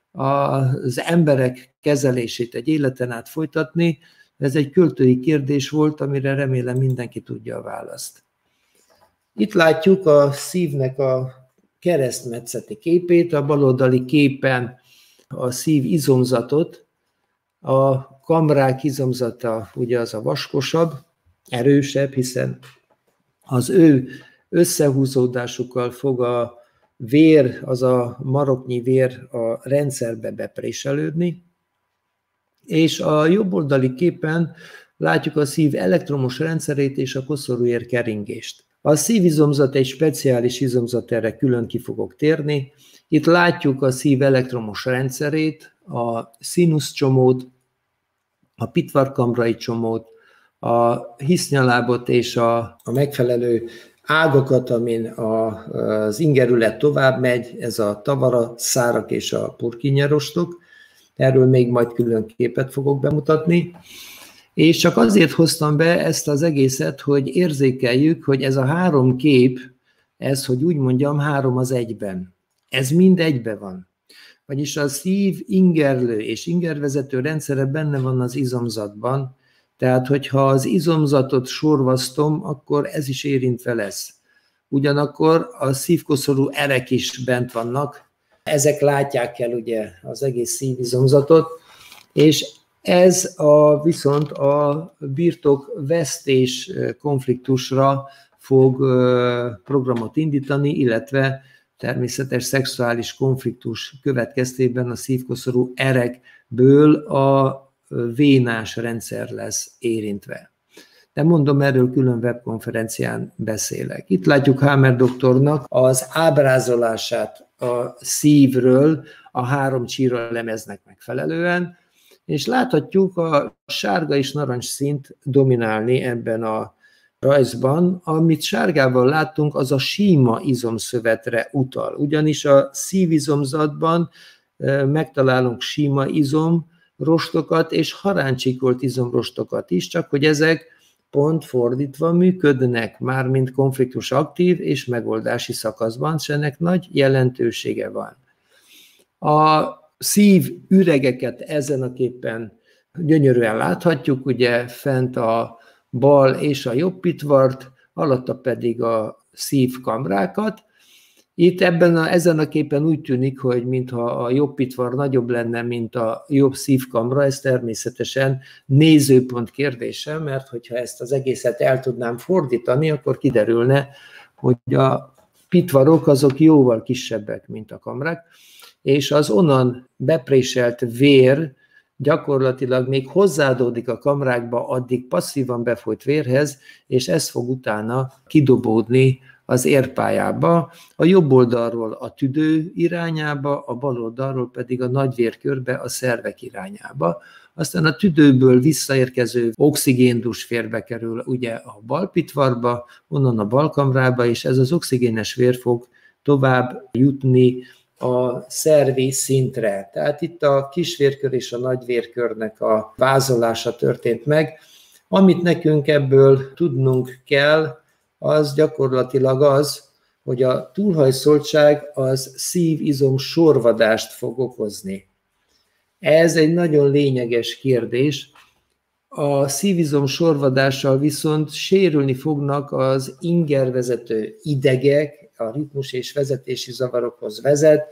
az emberek kezelését egy életen át folytatni, ez egy költői kérdés volt, amire remélem mindenki tudja a választ. Itt látjuk a szívnek a keresztmetszeti képét, a baloldali képen a szív izomzatot, a kamrák izomzata ugye az a vaskosabb, erősebb, hiszen az ő összehúzódásukkal fog a vér, az a maroknyi vér a rendszerbe bepréselődni, és a jobboldali képen látjuk a szív elektromos rendszerét és a koszorúér keringést. A szívizomzat egy speciális izomzat, erre külön ki fogok térni. Itt látjuk a szív elektromos rendszerét, a színuszcsomót, a pitvarkamrai csomót, a hisznyalábot és a megfelelő ágakat, amin az ingerület tovább megy, ez a tavara, szárak és a purkinnyerostok. Erről még majd külön képet fogok bemutatni. És csak azért hoztam be ezt az egészet, hogy érzékeljük, hogy ez a három kép, ez, hogy úgy mondjam, 3 az 1-ben. Ez mind egyben van. Vagyis a szív ingerlő és ingervezető rendszere benne van az izomzatban, tehát hogyha az izomzatot sorvasztom, akkor ez is érintve lesz. Ugyanakkor a szívkoszorú erek is bent vannak, ezek látják el ugye az egész szívizomzatot, és ez viszont a birtokvesztés konfliktusra fog programot indítani, illetve természetes szexuális konfliktus következtében a szívkoszorú erekből a vénás rendszer lesz érintve. De mondom, erről külön webkonferencián beszélek. Itt látjuk Hammer doktornak az ábrázolását a szívről a 3 csíra lemeznek megfelelően, és láthatjuk a sárga és narancs színt dominálni ebben a rajzban. Amit sárgával láttunk, az a síma izomszövetre utal. Ugyanis a szívizomzatban megtalálunk síma izomrostokat és haráncsikolt izomrostokat is, csak hogy ezek pont fordítva működnek, mármint konfliktus aktív és megoldási szakaszban, és ennek nagy jelentősége van. A szív üregeket ezen a képen gyönyörűen láthatjuk, ugye fent a bal és a jobb pitvart, alatta pedig a szívkamrákat. Itt ezen a képen úgy tűnik, hogy mintha a jobb pitvar nagyobb lenne, mint a jobb szívkamra, ez természetesen nézőpont kérdése, mert hogyha ezt az egészet el tudnám fordítani, akkor kiderülne, hogy a pitvarok azok jóval kisebbek, mint a kamrák, és az onnan bepréselt vér gyakorlatilag még hozzáadódik a kamrákba addig passzívan befolyt vérhez, és ez fog utána kidobódni az érpályába, a jobb oldalról a tüdő irányába, a bal oldalról pedig a nagyvérkörbe, a szervek irányába. Aztán a tüdőből visszaérkező oxigéndus férbe kerül ugye a balpitvarba, onnan a balkamrába, és ez az oxigénes vér fog tovább jutni a szervi szintre. Tehát itt a kisvérkör és a nagyvérkörnek a vázolása történt meg. Amit nekünk ebből tudnunk kell, az gyakorlatilag az, hogy a túlhajszoltság az szívizom sorvadást fog okozni. Ez egy nagyon lényeges kérdés. A szívizom sorvadással viszont sérülni fognak az ingervezető idegek, a ritmus és vezetési zavarokhoz vezet,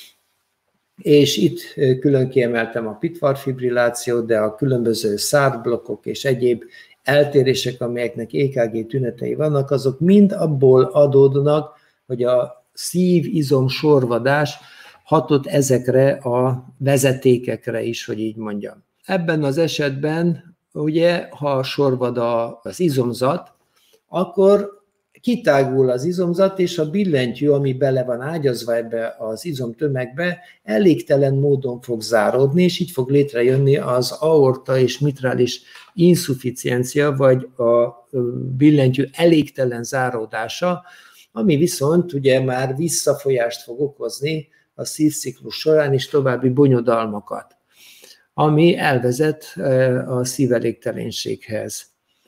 és itt külön kiemeltem a pitvarfibrillációt, de a különböző szártblokkok és egyéb eltérések, amelyeknek EKG tünetei vannak, azok mind abból adódnak, hogy a szívizom sorvadás hatott ezekre a vezetékekre is, hogy így mondjam. Ebben az esetben, ugye, ha sorvad az izomzat, akkor kitágul az izomzat, és a billentyű, ami bele van ágyazva ebbe az izomtömegbe, elégtelen módon fog záródni, és így fog létrejönni az aorta és mitrális insufficiencia, vagy a billentyű elégtelen záródása, ami viszont ugye már visszafolyást fog okozni a szívciklus során, és további bonyodalmakat, ami elvezet a szívelégtelenséghez.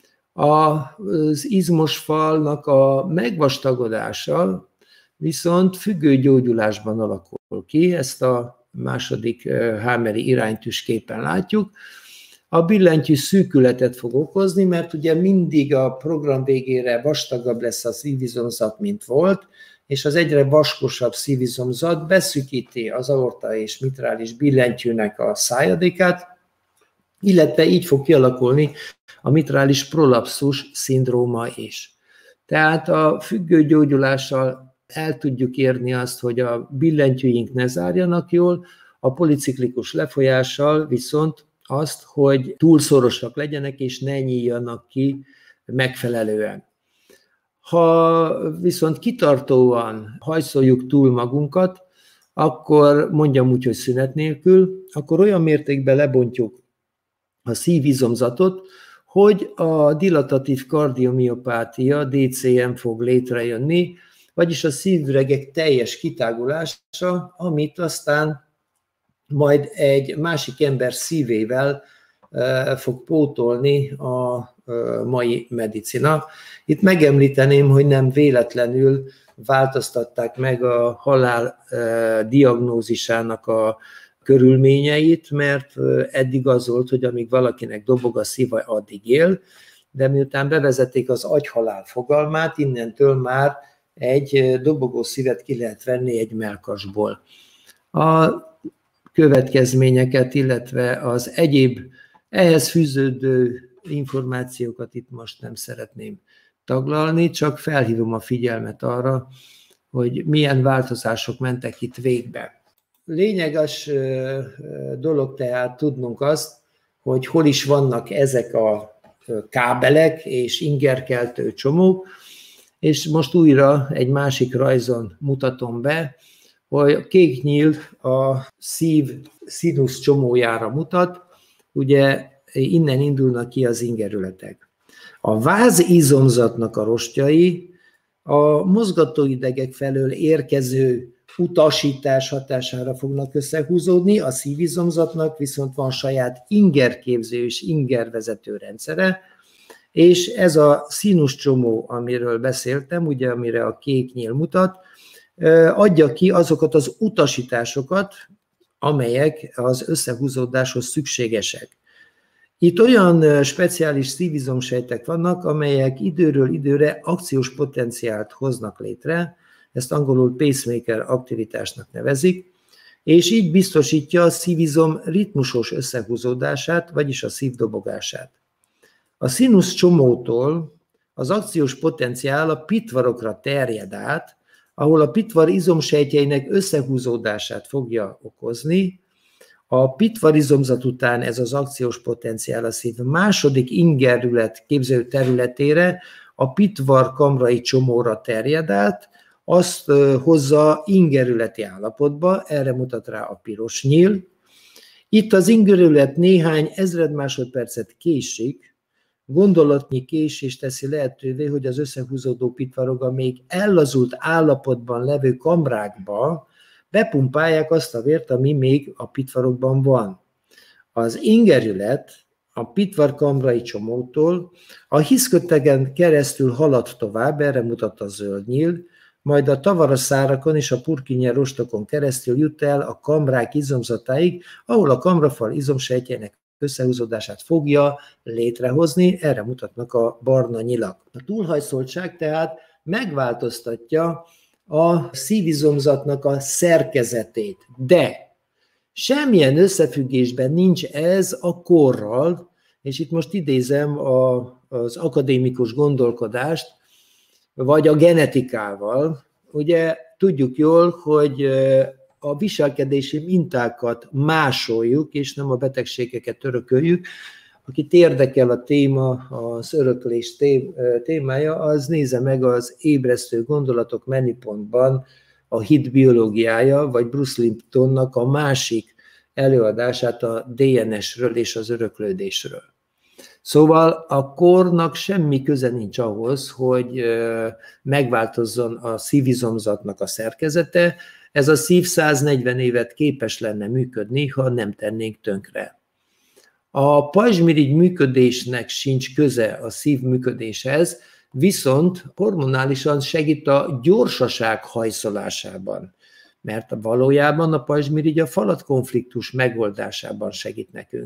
Az izmos falnak a megvastagodása viszont függő gyógyulásban alakul ki, ezt a második Hameri iránytűsképen látjuk. A billentyű szűkületet fog okozni, mert ugye mindig a program végére vastagabb lesz a szívizomzat, mint volt, és az egyre vaskosabb szívizomzat beszűkíti az aorta és mitrális billentyűnek a szájadékát, illetve így fog kialakulni a mitrális prolapszus szindróma is. Tehát a függő gyógyulással el tudjuk érni azt, hogy a billentyűink ne zárjanak jól, a policiklikus lefolyással viszont azt, hogy túl szorosak legyenek és ne nyíljanak ki megfelelően. Ha viszont kitartóan hajszoljuk túl magunkat, akkor mondjam úgy, hogy szünet nélkül, akkor olyan mértékben lebontjuk a szívizomzatot, hogy a dilatatív kardiomiopátia, DCM fog létrejönni, vagyis a szívüregek teljes kitágulása, amit aztán majd egy másik ember szívével fog pótolni a mai medicina. Itt megemlíteném, hogy nem véletlenül változtatták meg a halál diagnózisának a körülményeit, mert eddig az volt, hogy amíg valakinek dobog a szíve, addig él, de miután bevezették az agyhalál fogalmát, innentől már egy dobogó szívet ki lehet venni egy mellkasból. A következményeket, illetve az egyéb ehhez fűződő információkat itt most nem szeretném taglalni, csak felhívom a figyelmet arra, hogy milyen változások mentek itt végbe. Lényeges dolog tehát tudnunk azt, hogy hol is vannak ezek a kábelek és ingerkeltő csomók, és most újra egy másik rajzon mutatom be, hogy a kék nyíl a szív színusz csomójára mutat, ugye innen indulnak ki az ingerületek. A vázizomzatnak a rostjai a mozgatóidegek felől érkező utasítás hatására fognak összehúzódni, a szívizomzatnak viszont van saját ingerképző és ingervezető rendszere, és ez a színuscsomó, amiről beszéltem, ugye amire a kék nyíl mutat, adja ki azokat az utasításokat, amelyek az összehúzódáshoz szükségesek. Itt olyan speciális szívizomsejtek vannak, amelyek időről időre akciós potenciált hoznak létre, ezt angolul pacemaker aktivitásnak nevezik, és így biztosítja a szívizom ritmusos összehúzódását, vagyis a szívdobogását. A színusz csomótól az akciós potenciál a pitvarokra terjed át, ahol a pitvar izomsejtjeinek összehúzódását fogja okozni. A pitvarizomzat után ez az akciós potenciál a szív második ingerület képző területére, a pitvar-kamrai csomóra terjed át, azt hozza ingerületi állapotba, erre mutat rá a piros nyíl. Itt az ingerület néhány ezred másodpercet késik, gondolatnyi késés teszi lehetővé, hogy az összehúzódó pitvarok a még ellazult állapotban levő kamrákba bepumpálják azt a vért, ami még a pitvarokban van. Az ingerület a pitvar-kamrai csomótól a hiszkötegen keresztül halad tovább, erre mutat a zöld nyíl, majd a tavaraszárakon és a purkinyer rostokon keresztül jut el a kamrák izomzatáig, ahol a kamrafal izomsejtjeinek összehúzódását fogja létrehozni, erre mutatnak a barna nyilak. A túlhajszoltság tehát megváltoztatja a szívizomzatnak a szerkezetét, de semmilyen összefüggésben nincs ez a korral, és itt most idézem az akadémikus gondolkodást, vagy a genetikával. Ugye tudjuk jól, hogy a viselkedési mintákat másoljuk, és nem a betegségeket örököljük. Akit érdekel a téma, az öröklés témája, az nézze meg az Ébresztő gondolatok menüpontban a hit biológiája, vagy Bruce Liptonnak a másik előadását a DNS-ről és az öröklődésről. Szóval a kornak semmi köze nincs ahhoz, hogy megváltozzon a szívizomzatnak a szerkezete. Ez a szív 140 évet képes lenne működni, ha nem tennénk tönkre. A pajzsmirigy működésnek sincs köze a szív működéshez, viszont hormonálisan segít a gyorsaság hajszolásában, mert valójában a pajzsmirigy a falatkonfliktus megoldásában segít nekünk.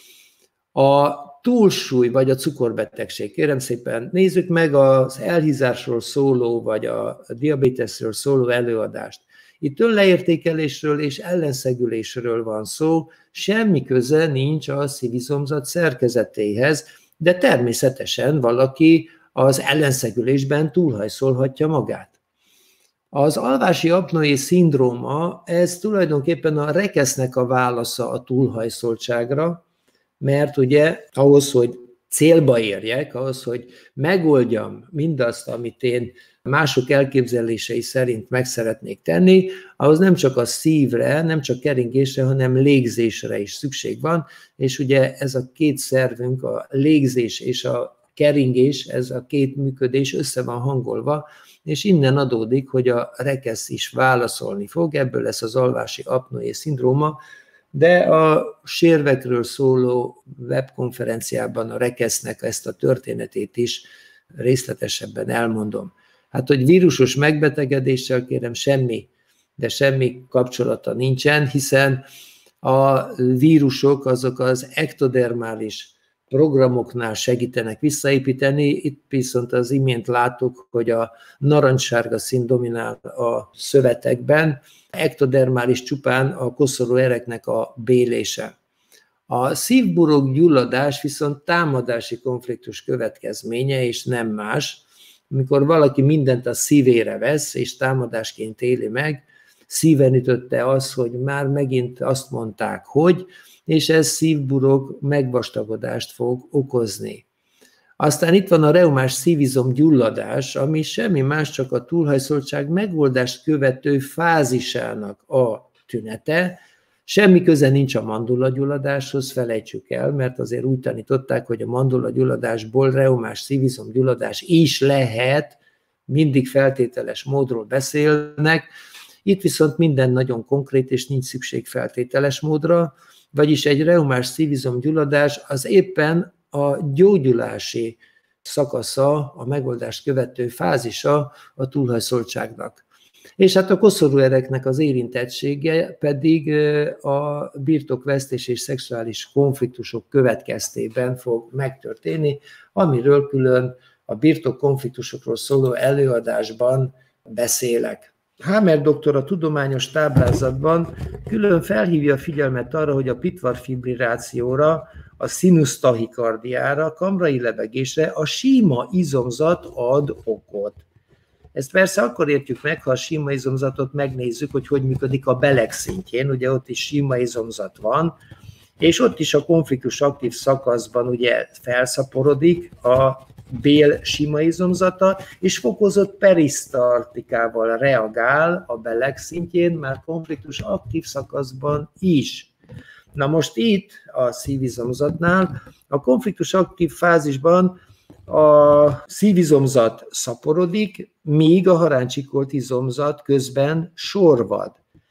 A túlsúly vagy a cukorbetegség, kérem szépen, nézzük meg az elhízásról szóló, vagy a diabétesről szóló előadást. Itt önleértékelésről és ellenszegülésről van szó, semmi köze nincs a szívizomzat szerkezetéhez, de természetesen valaki az ellenszegülésben túlhajszolhatja magát. Az alvási apnoé szindróma, ez tulajdonképpen a rekesznek a válasza a túlhajszoltságra, mert ugye ahhoz, hogy célba érjek, ahhoz, hogy megoldjam mindazt, amit én mások elképzelései szerint meg szeretnék tenni, ahhoz nem csak a szívre, nem csak keringésre, hanem légzésre is szükség van, és ugye ez a két szervünk, a légzés és a keringés, ez a két működés össze van hangolva, és innen adódik, hogy a rekesz is válaszolni fog, ebből lesz az alvási apnoé szindróma, de a sérvekről szóló webkonferenciában a rekesznek ezt a történetét is részletesebben elmondom. Hát, hogy vírusos megbetegedéssel kérem semmi, de semmi kapcsolata nincsen, hiszen a vírusok azok az ektodermális programoknál segítenek visszaépíteni, itt viszont az imént láttuk, hogy a narancssárga szín dominál a szövetekben, ektodermális csupán a koszorú ereknek a bélése. A szívburok gyulladás viszont támadási konfliktus következménye, és nem más. Amikor valaki mindent a szívére vesz, és támadásként éli meg, szíven ütötte az, hogy már megint azt mondták, hogy, és ez szívburok megvastagodást fog okozni. Aztán itt van a reumás szívizom gyulladás, ami semmi más, csak a túlhajszoltság megoldást követő fázisának a tünete. Semmi köze nincs a mandulagyulladáshoz, felejtsük el, mert azért úgy tanították, hogy a mandulagyulladásból reumás szívizom gyulladás is lehet, mindig feltételes módról beszélnek, itt viszont minden nagyon konkrét, és nincs szükség feltételes módra, vagyis egy reumás szívizom gyulladás az éppen a gyógyulási szakasza, a megoldást követő fázisa a túlhajszoltságnak. És hát a koszorúereknek az érintettsége pedig a birtokvesztés és szexuális konfliktusok következtében fog megtörténni, amiről külön a birtokkonfliktusokról szóló előadásban beszélek. Hamer doktor a tudományos táblázatban külön felhívja a figyelmet arra, hogy a pitvarfibrillációra, a szinusztahikardiára, kamrai lebegésre a síma izomzat ad okot. Ezt persze akkor értjük meg, ha a síma izomzatot megnézzük, hogy működik a beleg szintjén, ugye ott is síma izomzat van, és ott is a konfliktus aktív szakaszban ugye felszaporodik a bél sima izomzata, és fokozott perisztaltikával reagál a beleg szintjén, már konfliktus aktív szakaszban is. Na most itt a szívizomzatnál a konfliktus aktív fázisban a szívizomzat szaporodik, míg a haráncsikolt izomzat közben sorvad.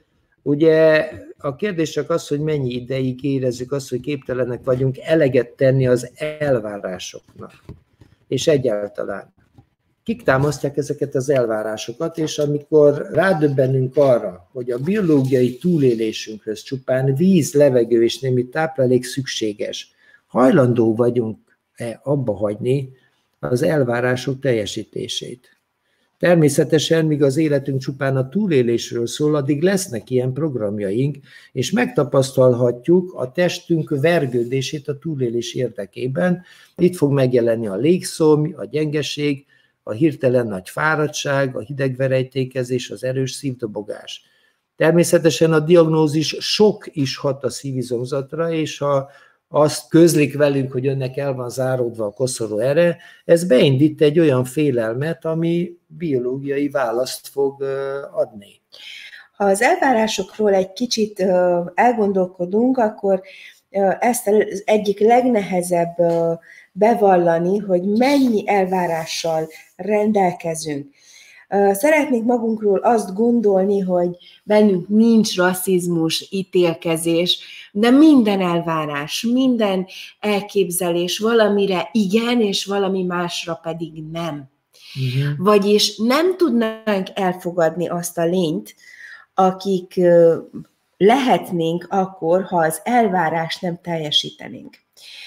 Ugye a kérdés csak az, hogy mennyi ideig érezzük azt, hogy képtelenek vagyunk eleget tenni az elvárásoknak. És egyáltalán kik támasztják ezeket az elvárásokat, és amikor rádöbbenünk arra, hogy a biológiai túlélésünkhöz csupán víz, levegő és némi táplálék szükséges, hajlandó vagyunk-e abba hagyni az elvárások teljesítését? Természetesen, míg az életünk csupán a túlélésről szól, addig lesznek ilyen programjaink, és megtapasztalhatjuk a testünk vergődését a túlélés érdekében. Itt fog megjelenni a légszomj, a gyengeség, a hirtelen nagy fáradtság, a hidegverejtékezés, az erős szívdobogás. Természetesen a diagnózis sok is hat a szívizomzatra, és ha azt közlik velünk, hogy önnek el van záródva a koszorú ere, ez beindít egy olyan félelmet, ami biológiai választ fog adni. Ha az elvárásokról egy kicsit elgondolkodunk, akkor ezt az egyik legnehezebb bevallani, hogy mennyi elvárással rendelkezünk. Szeretnék magunkról azt gondolni, hogy bennünk nincs rasszizmus, ítélkezés, de minden elvárás, minden elképzelés valamire igen, és valami másra pedig nem. Vagyis nem tudnánk elfogadni azt a lényt, akik lehetnénk akkor, ha az elvárást nem teljesítenénk.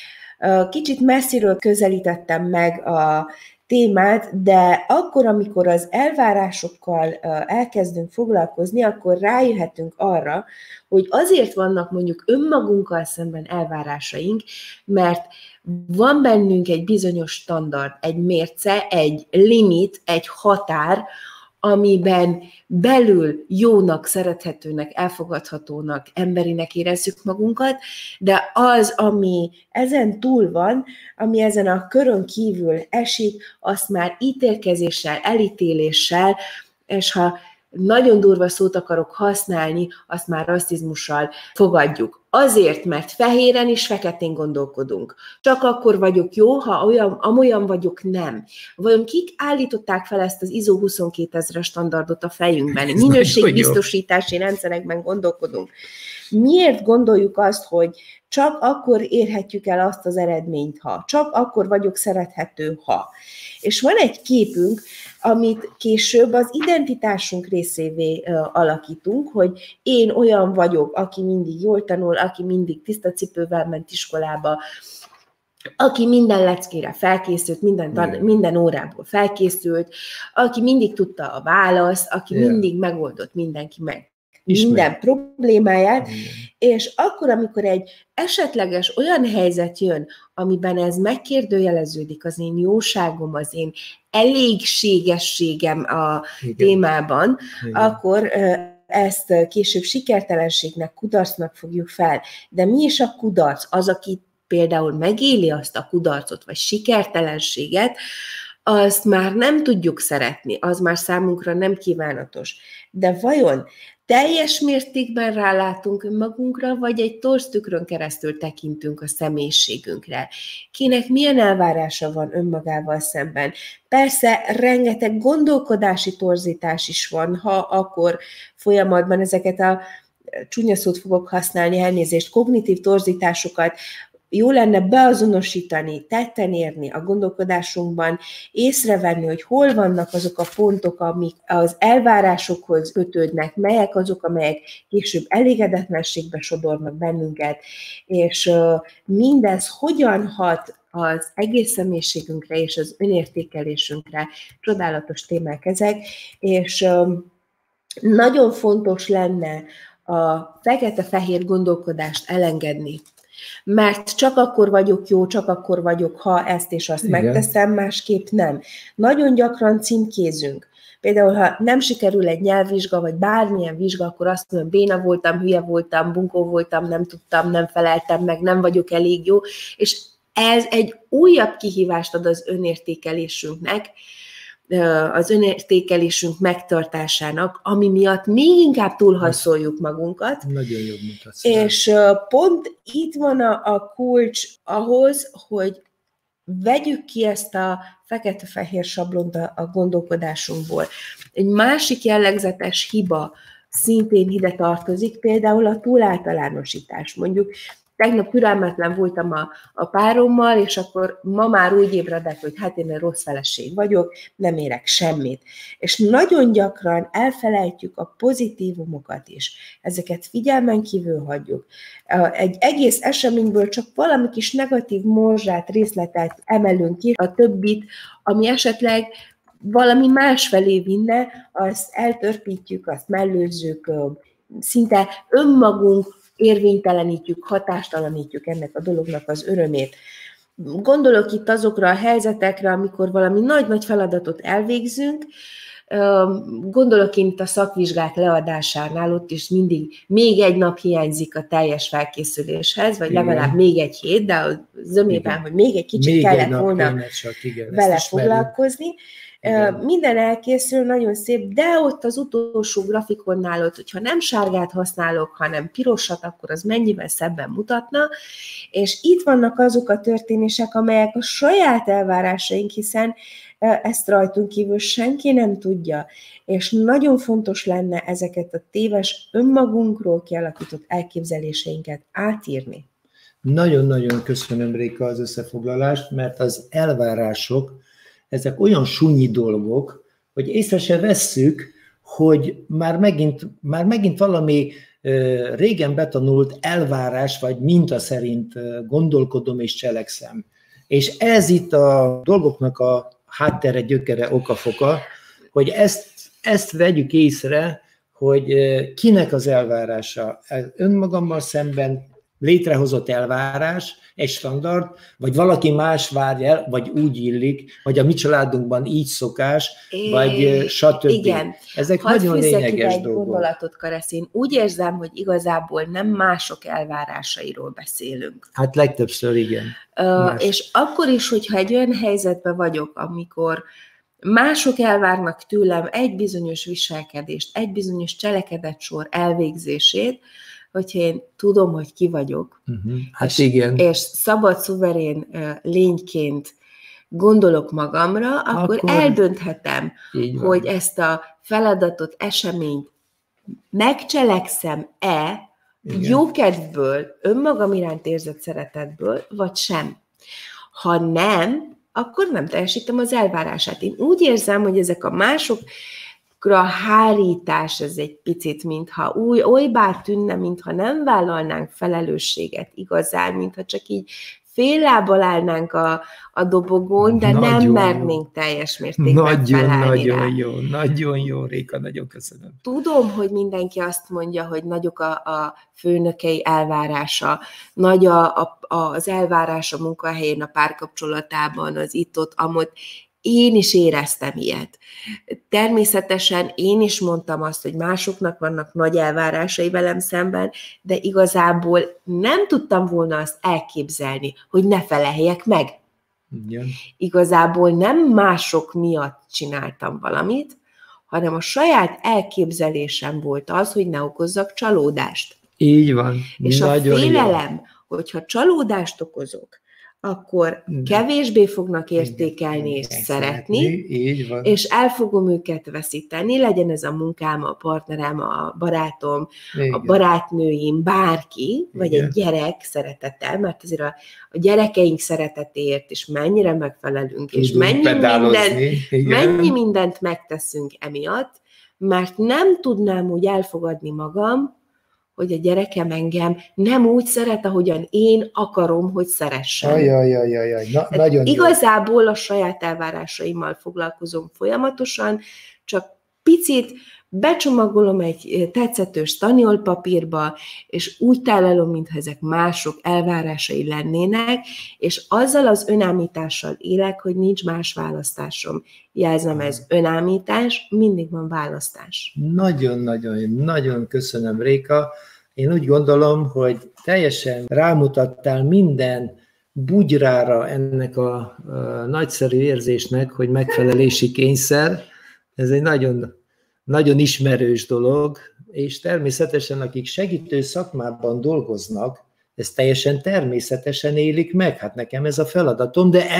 Kicsit messziről közelítettem meg a témát, de akkor, amikor az elvárásokkal elkezdünk foglalkozni, akkor rájöhetünk arra, hogy azért vannak mondjuk önmagunkkal szemben elvárásaink, mert van bennünk egy bizonyos standard, egy mérce, egy limit, egy határ, amiben belül jónak, szerethetőnek, elfogadhatónak, emberinek érezzük magunkat, de az, ami ezen túl van, ami ezen a körön kívül esik, azt már ítélkezéssel, elítéléssel, és ha nagyon durva szót akarok használni, azt már rasszizmussal fogadjuk. Azért, mert fehéren és feketén gondolkodunk. Csak akkor vagyok jó, ha amolyan vagyok, nem. Vajon kik állították fel ezt az ISO 22000-es standardot a fejünkben? Minőségbiztosítási rendszerekben gondolkodunk. Miért gondoljuk azt, hogy csak akkor érhetjük el azt az eredményt, ha? Csak akkor vagyok szerethető, ha? És van egy képünk, amit később az identitásunk részévé alakítunk, hogy én olyan vagyok, aki mindig jól tanul, aki mindig tiszta cipővel ment iskolába, aki minden leckére felkészült, minden órából felkészült, aki mindig tudta a választ, aki mindig megoldott mindenki meg minden problémáját, és akkor, amikor egy esetleges olyan helyzet jön, amiben ez megkérdőjeleződik, az én jóságom, az én elégségességem a témában, akkor ezt később sikertelenségnek, kudarcnak fogjuk fel. De mi is a kudarc? Az, aki például megéli azt a kudarcot, vagy sikertelenséget, azt már nem tudjuk szeretni, az már számunkra nem kívánatos. De vajon teljes mértékben rálátunk önmagunkra, vagy egy torztükrön keresztül tekintünk a személyiségünkre? Kinek milyen elvárása van önmagával szemben? Persze rengeteg gondolkodási torzítás is van, ha akkor folyamatban ezeket a csúnya szót fogok használni, elnézést, kognitív torzításokat jó lenne beazonosítani, tetten érni a gondolkodásunkban, észrevenni, hogy hol vannak azok a pontok, amik az elvárásokhoz kötődnek, melyek azok, amelyek később elégedetlenségbe sodornak bennünket, és mindez hogyan hat az egész személyiségünkre és az önértékelésünkre. Csodálatos témák ezek, és nagyon fontos lenne a fekete-fehér gondolkodást elengedni. Mert csak akkor vagyok jó, csak akkor vagyok, ha ezt és azt megteszem, másképp nem. Nagyon gyakran címkézünk. Például, ha nem sikerül egy nyelvvizsga, vagy bármilyen vizsga, akkor azt mondom, béna voltam, hülye voltam, bunkó voltam, nem tudtam, nem feleltem meg, nem vagyok elég jó, és Ez egy újabb kihívást ad az önértékelésünknek, az önértékelésünk megtartásának, ami miatt még inkább túlhajszoljuk magunkat. Nagyon jobb mutatsz. És pont itt van a kulcs ahhoz, hogy vegyük ki ezt a fekete-fehér sablont a gondolkodásunkból. Egy másik jellegzetes hiba szintén ide tartozik, például a túláltalánosítás. Mondjuk tegnap türelmetlen voltam a párommal, és akkor ma már úgy ébredek, hogy hát én egy rossz feleség vagyok, nem érek semmit. És nagyon gyakran elfelejtjük a pozitívumokat is. Ezeket figyelmen kívül hagyjuk. Egy egész eseményből csak valami kis negatív morzsát, részletet emelünk ki, a többit, ami esetleg valami másfelé vinne, azt eltörpítjük, azt mellőzzük, szinte önmagunk érvénytelenítjük, hatástalanítjuk ennek a dolognak az örömét. Gondolok itt azokra a helyzetekre, amikor valami nagy-nagy feladatot elvégzünk, gondolok én itt a szakvizsgák leadásánál, ott is mindig még egy nap hiányzik a teljes felkészüléshez, vagy legalább még egy hét, de a zömében, hogy még egy kicsit még kellett volna vele foglalkozni. Igen. Minden elkészül, nagyon szép, de ott az utolsó grafikonnál, ott, hogyha nem sárgát használok, hanem pirosat, akkor az mennyivel szebben mutatna, és itt vannak azok a történések, amelyek a saját elvárásaink, hiszen ezt rajtunk kívül senki nem tudja, és nagyon fontos lenne ezeket a téves önmagunkról kialakított elképzeléseinket átírni. Nagyon-nagyon köszönöm, Réka, az összefoglalást, mert az elvárások, ezek olyan súnyi dolgok, hogy észre se vesszük, hogy már megint valami régen betanult elvárás, vagy minta szerint gondolkodom és cselekszem. És ez itt a dolgoknak a háttere, gyökere, okafoka, hogy ezt vegyük észre, hogy kinek az elvárása önmagammal szemben létrehozott elvárás, egy standard, vagy valaki más várja el, vagy úgy illik, vagy a mi családunkban így szokás, vagy stb. Igen. Ezek nagyon lényeges egy dolgok. Gondolatot, Karesz, én úgy érzem, hogy igazából nem mások elvárásairól beszélünk. Hát legtöbbször igen. És akkor is, hogyha egy olyan helyzetben vagyok, amikor mások elvárnak tőlem egy bizonyos viselkedést, egy bizonyos cselekedetsor elvégzését, hogyha én tudom, hogy ki vagyok, hát igen. És szabad, szuverén lényként gondolok magamra, akkor eldönthetem, hogy ezt a feladatot, eseményt megcselekszem-e jókedvből, önmagam iránt érzett szeretetből, vagy sem. Ha nem, akkor nem teljesítem az elvárását. Én úgy érzem, hogy ezek a mások hárítás, ez egy picit, mintha olybá tűnne, mintha nem vállalnánk felelősséget igazán, mintha csak így fél lábbal állnánk a dobogón, de nagyon nem mernénk teljes mértékben felállni rá. Nagyon jó, Réka, nagyon köszönöm. Tudom, hogy mindenki azt mondja, hogy nagyok a főnökei elvárása, nagy az elvárás a munkahelyén, a párkapcsolatában, az itt-ott, amott. Én is éreztem ilyet. Természetesen én is mondtam azt, hogy másoknak vannak nagy elvárásai velem szemben, de igazából nem tudtam volna azt elképzelni, hogy ne feleljek meg. Igen. Igazából nem mások miatt csináltam valamit, hanem a saját elképzelésem volt az, hogy ne okozzak csalódást. Így van. És nagyon a félelem, hogyha csalódást okozok, akkor kevésbé fognak értékelni és szeretni, és el fogom őket veszíteni, legyen ez a munkám, a partnerem, a barátom, a barátnőim, bárki, vagy egy gyerek szeretete, mert azért a gyerekeink szeretetéért is mennyire megfelelünk, és mennyi mindent megteszünk emiatt, mert nem tudnám úgy elfogadni magam, hogy a gyerekem engem nem úgy szeret, ahogyan én akarom, hogy szeressen. Nagyon igazából a saját elvárásaimmal foglalkozom folyamatosan, csak picit becsomagolom egy tetszetős taniolpapírba, és úgy tálalom, mintha ezek mások elvárásai lennének, és azzal az önállítással élek, hogy nincs más választásom. Jelzem, ez önállítás, mindig van választás. Nagyon köszönöm, Réka. Én úgy gondolom, hogy teljesen rámutattál minden bugyrára ennek a nagyszerű érzésnek, hogy megfelelési kényszer. Ez egy nagyon, nagyon ismerős dolog, és természetesen akik segítő szakmában dolgoznak, ezt teljesen természetesen élik meg. Hát nekem ez a feladatom, de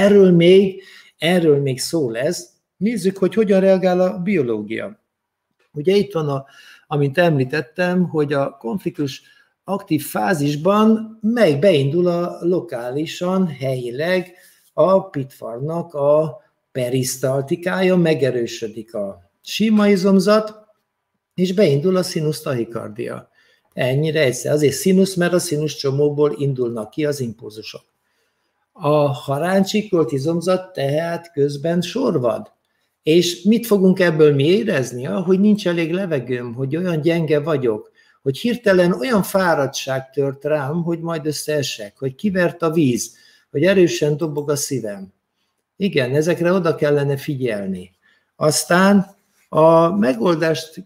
erről még szó lesz. Nézzük, hogy hogyan reagál a biológia. Ugye itt van, amint említettem, hogy a konfliktus aktív fázisban beindul a lokálisan, helyileg a pitfarnak a perisztaltikája, megerősödik a sima izomzat, és beindul a sinus tachycardia. Ennyire egyszer. Azért sinus, mert a sinus csomóból indulnak ki az impulzusok. A haráncsikolt izomzat tehát közben sorvad. És mit fogunk ebből mi érezni? Hogy nincs elég levegőm, hogy olyan gyenge vagyok, hogy hirtelen olyan fáradtság tört rám, hogy majd összeesek, hogy kivert a víz, hogy erősen dobog a szívem. Igen, ezekre oda kellene figyelni. Aztán a megoldást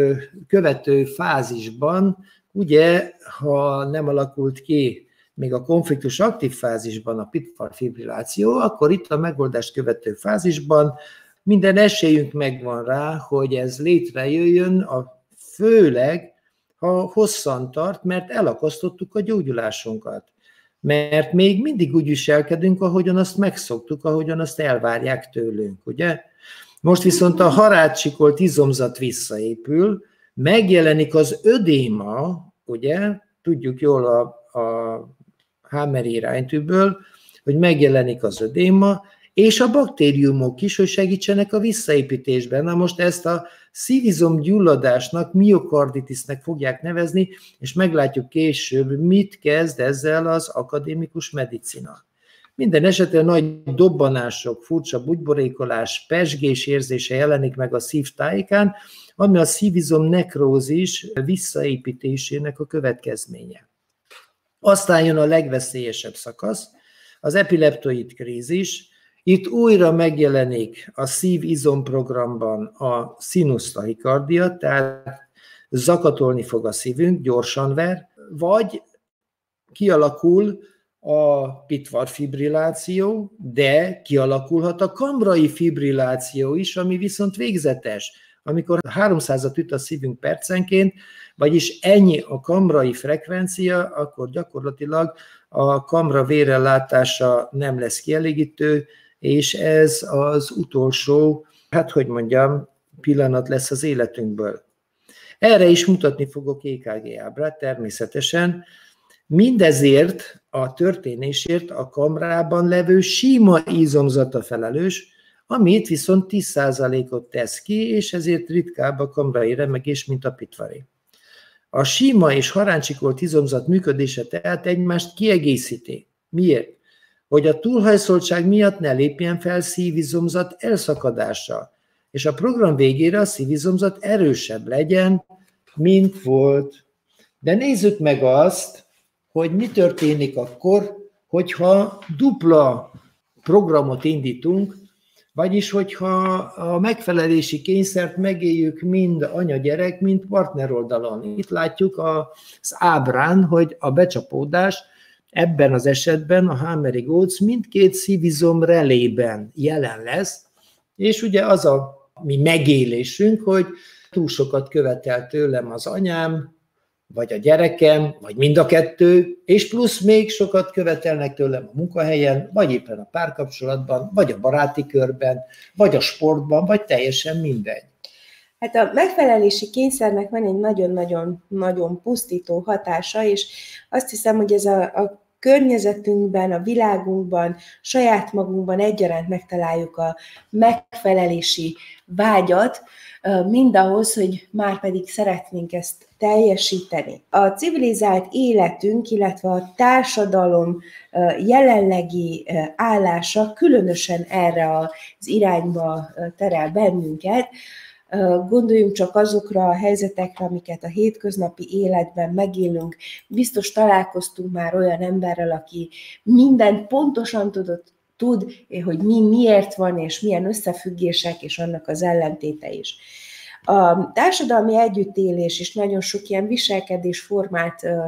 követő fázisban, ugye, ha nem alakult ki még a konfliktus aktív fázisban a pitfall fibrilláció, akkor itt a megoldást követő fázisban minden esélyünk megvan rá, hogy ez létrejöjjön, főleg ha hosszan tart, mert elakasztottuk a gyógyulásunkat. Mert még mindig úgy viselkedünk, ahogyan azt megszoktuk, ahogyan azt elvárják tőlünk, ugye? Most viszont a haráncsikolt izomzat visszaépül, megjelenik az ödéma, ugye? Tudjuk jól a Hammeri iránytűből, hogy megjelenik az ödéma, és a baktériumok is, hogy segítsenek a visszaépítésben. Na most ezt a szívizom gyulladásnak, miokarditisnek fogják nevezni, és meglátjuk később, mit kezd ezzel az akadémikus medicina. Minden esetben nagy dobbanások, furcsa bugyborékolás, pezsgés érzése jelenik meg a szív tájékán, ami a szívizom nekrózis visszaépítésének a következménye. Aztán jön a legveszélyesebb szakasz, az epileptoid krízis. Itt újra megjelenik a szívizomprogramban a sinus tachycardia, tehát zakatolni fog a szívünk, gyorsan ver, vagy kialakul a pitvar fibrilláció, de kialakulhat a kambrai fibrilláció is, ami viszont végzetes. Amikor 300-at üt a szívünk percenként, vagyis ennyi a kambrai frekvencia, akkor gyakorlatilag a kamra vérellátása nem lesz kielégítő, és ez az utolsó, pillanat lesz az életünkből. Erre is mutatni fogok EKG ábrát természetesen. Mindezért a történésért a kamrában levő sima izomzata felelős, amit viszont 10%-ot tesz ki, és ezért ritkább a kamrai remegés, mint a pitvari. A sima és haráncsikolt izomzat működése tehát egymást kiegészíti. Miért? Hogy a túlhajszoltság miatt ne lépjen fel szívizomzat elszakadása, és a program végére a szívizomzat erősebb legyen, mint volt. De nézzük meg azt, hogy mi történik akkor, hogyha dupla programot indítunk, vagyis hogyha a megfelelési kényszert megéljük mind anya-gyerek, mind partner oldalon. Itt látjuk az ábrán, hogy a becsapódás ebben az esetben a Hammeri Goltz mindkét szívizom relében jelen lesz, és ugye az a mi megélésünk, hogy túl sokat követel tőlem az anyám, vagy a gyerekem, vagy mind a kettő, és plusz még sokat követelnek tőlem a munkahelyen, vagy éppen a párkapcsolatban, vagy a baráti körben, vagy a sportban, vagy teljesen mindegy. Hát a megfelelési kényszernek van egy nagyon-nagyon pusztító hatása, és azt hiszem, hogy ez a környezetünkben, a világunkban, saját magunkban egyaránt megtaláljuk a megfelelési vágyat, mindahhoz, hogy már pedig szeretnénk ezt teljesíteni. A civilizált életünk, illetve a társadalom jelenlegi állása különösen erre az irányba terel bennünket. Gondoljunk csak azokra a helyzetekre, amiket a hétköznapi életben megélünk. Biztos találkoztunk már olyan emberrel, aki mindent pontosan tud, hogy miért van, és milyen összefüggések, és annak az ellentéte is. A társadalmi együttélés is nagyon sok ilyen viselkedésformát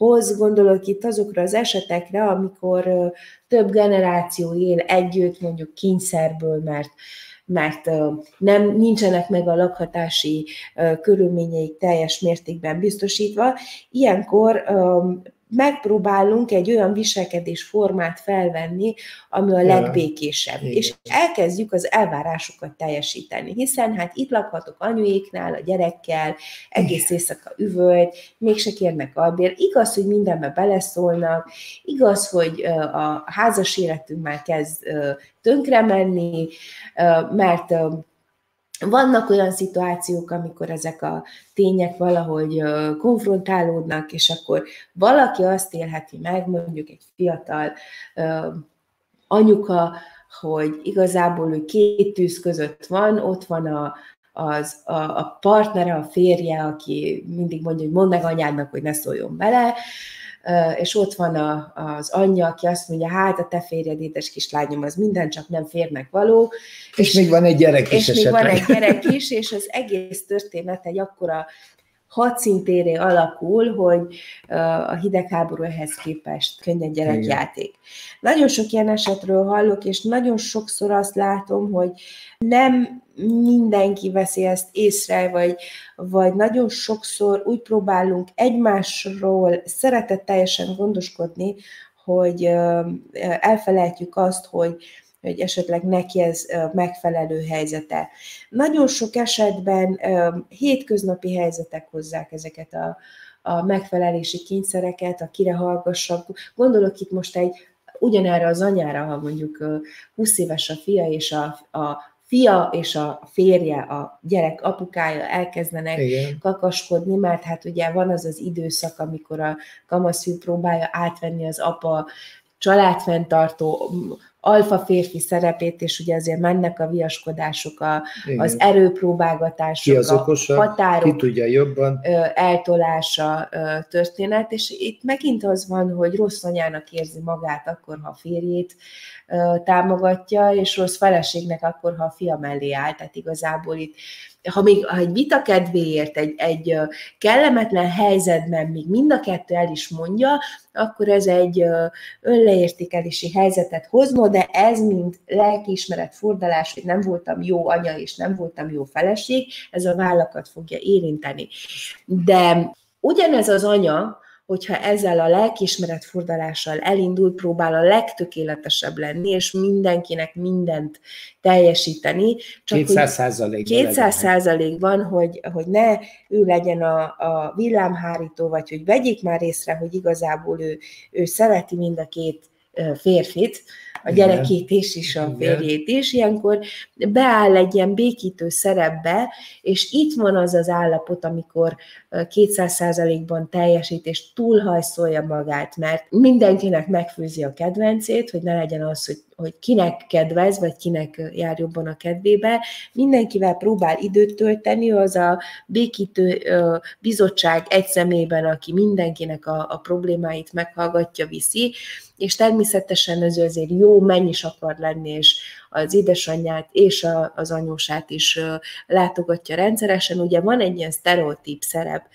hoz, gondolok itt azokra az esetekre, amikor több generáció él együtt, mondjuk kényszerből, mert nincsenek meg a lakhatási körülményeik teljes mértékben biztosítva. Ilyenkor megpróbálunk egy olyan viselkedésformát felvenni, ami a legbékésebb. Igen. És elkezdjük az elvárásokat teljesíteni, hiszen hát itt lakhatok anyuéknál, a gyerekkel, egész éjszaka üvölt, mégse kérnek albért. Igaz, hogy mindenbe beleszólnak, igaz, hogy a házas életünk már kezd tönkre menni, mert vannak olyan szituációk, amikor ezek a tények valahogy konfrontálódnak, és akkor valaki azt élheti meg, mondjuk egy fiatal anyuka, hogy igazából ő két tűz között van, ott van a partnere, a férje, aki mindig mondja, hogy mondd meg anyádnak, hogy ne szóljon bele, és ott van az anyja, aki azt mondja, hát a te férjed, édes kislányom, az minden, csak nem férnek való. És még van egy gyerek is esetleg. És még van egy gyerek is, és az egész történet egy akkora hadszintéré alakul, hogy a hidegháború ehhez képest könnyed gyerekjáték. Nagyon sok ilyen esetről hallok, és nagyon sokszor azt látom, hogy nem mindenki veszi ezt észre, vagy nagyon sokszor úgy próbálunk egymásról szeretetteljesen gondoskodni, hogy elfelejtjük azt, hogy esetleg neki ez megfelelő helyzete. Nagyon sok esetben hétköznapi helyzetek hozzák ezeket a megfelelési kényszereket, akire hallgassak. Gondolok itt most ugyanerre az anyára, ha mondjuk 20 éves a fia, és a fia és a férje, a gyerek apukája elkezdenek kakaskodni, mert hát ugye van az az időszak, amikor a kamaszfiú próbálja átvenni az apa családfenntartó alfa férfi szerepét, és ugye azért mennek a viaskodások, az erőpróbálgatások, ki az okosabb, a határok ki tudja jobban eltolása történet, és itt megint az van, hogy rossz anyának érzi magát akkor, ha a férjét támogatja, és rossz feleségnek akkor, ha a fia mellé áll. Tehát igazából itt, ha egy vita kedvéért, egy kellemetlen helyzetben még mind a kettő el is mondja, akkor ez egy önleértékelési helyzetet hozna, de ez mind lelkiismeret fordulás, hogy nem voltam jó anya és nem voltam jó feleség, ez a vállakat fogja érinteni. De ugyanez az anya, hogyha ezzel a lelkiismeret fordulással elindul, próbál a legtökéletesebb lenni, és mindenkinek mindent teljesíteni. Csak 200%-ban, hogy ne ő legyen a villámhárító, vagy hogy vegyék már észre, hogy igazából ő szereti mind a két férfit, a gyerekét is a férjét is, ilyenkor beáll egy ilyen békítő szerepbe, és itt van az az állapot, amikor 200%-ban teljesít, és túlhajszolja magát, mert mindenkinek megfőzi a kedvencét, hogy ne legyen az, hogy kinek kedvez, vagy kinek jár jobban a kedvébe. Mindenkivel próbál időt tölteni, az a békítő bizottság egy szemében, aki mindenkinek a problémáit meghallgatja, viszi, és természetesen ez azért jó menny is akar lenni, és az édesanyját és az anyósát is látogatja rendszeresen. Ugye van egy ilyen sztereotíp szerep,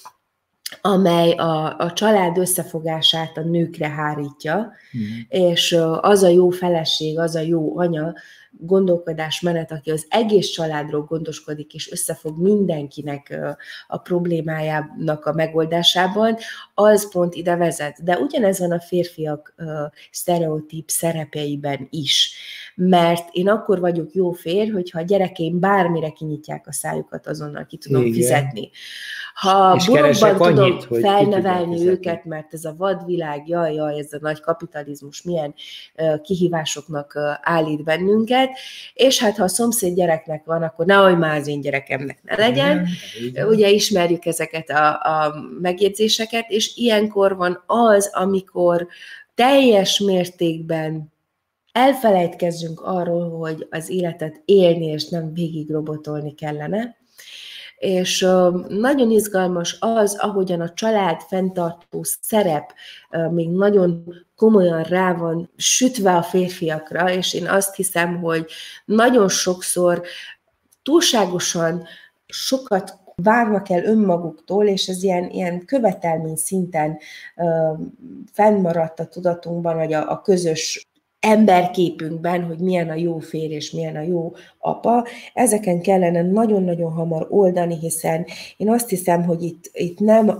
amely a család összefogását a nőkre hárítja, és az a jó feleség, az a jó anya, gondolkodásmenet, aki az egész családról gondoskodik, és összefog mindenkinek a problémájának a megoldásában, az pont ide vezet. De ugyanez van a férfiak sztereotíp szerepeiben is. Mert én akkor vagyok jó férj, hogyha a gyerekeim bármire kinyitják a szájukat, azonnal ki tudom fizetni. Ha borokban tudom felnevelni őket, mert ez a vadvilág, jaj, ez a nagy kapitalizmus milyen kihívásoknak állít bennünket, és hát ha a szomszéd gyereknek van, akkor nehogy már az én gyerekemnek ne legyen. Ugye ismerjük ezeket a megjegyzéseket, és ilyenkor van az, amikor teljes mértékben elfelejtkezzünk arról, hogy az életet élni, és nem végig robotolni kellene. És nagyon izgalmas az, ahogyan a család fenntartó szerep még nagyon komolyan rá van sütve a férfiakra, és én azt hiszem, hogy nagyon sokszor túlságosan sokat várnak el önmaguktól, és ez ilyen követelmény szinten fennmaradt a tudatunkban, vagy a közös emberképünkben, hogy milyen a jó férj és milyen a jó apa. Ezeken kellene nagyon-nagyon hamar oldani, hiszen én azt hiszem, hogy itt nem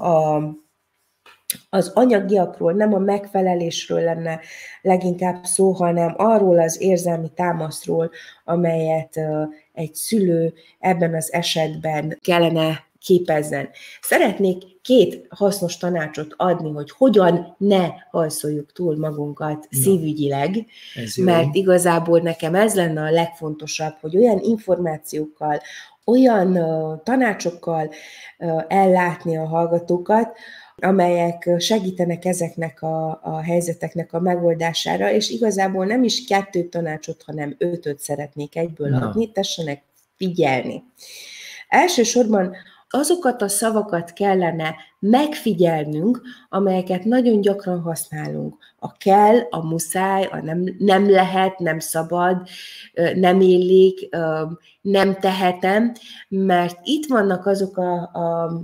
az anyagiakról, nem a megfelelésről lenne leginkább szó, hanem arról az érzelmi támaszról, amelyet egy szülő ebben az esetben kellene képezzen. Szeretnék 2 hasznos tanácsot adni, hogy hogyan ne hajszoljuk túl magunkat szívügyileg, mert igazából nekem ez lenne a legfontosabb, hogy olyan információkkal, olyan tanácsokkal ellátni a hallgatókat, amelyek segítenek ezeknek a helyzeteknek a megoldására, és igazából nem is 2 tanácsot, hanem 5-öt szeretnék egyből adni, tessenek figyelni. Elsősorban azokat a szavakat kellene megfigyelnünk, amelyeket nagyon gyakran használunk. A kell, a muszáj, a nem lehet, nem szabad, nem illik, nem tehetem, mert itt vannak azok a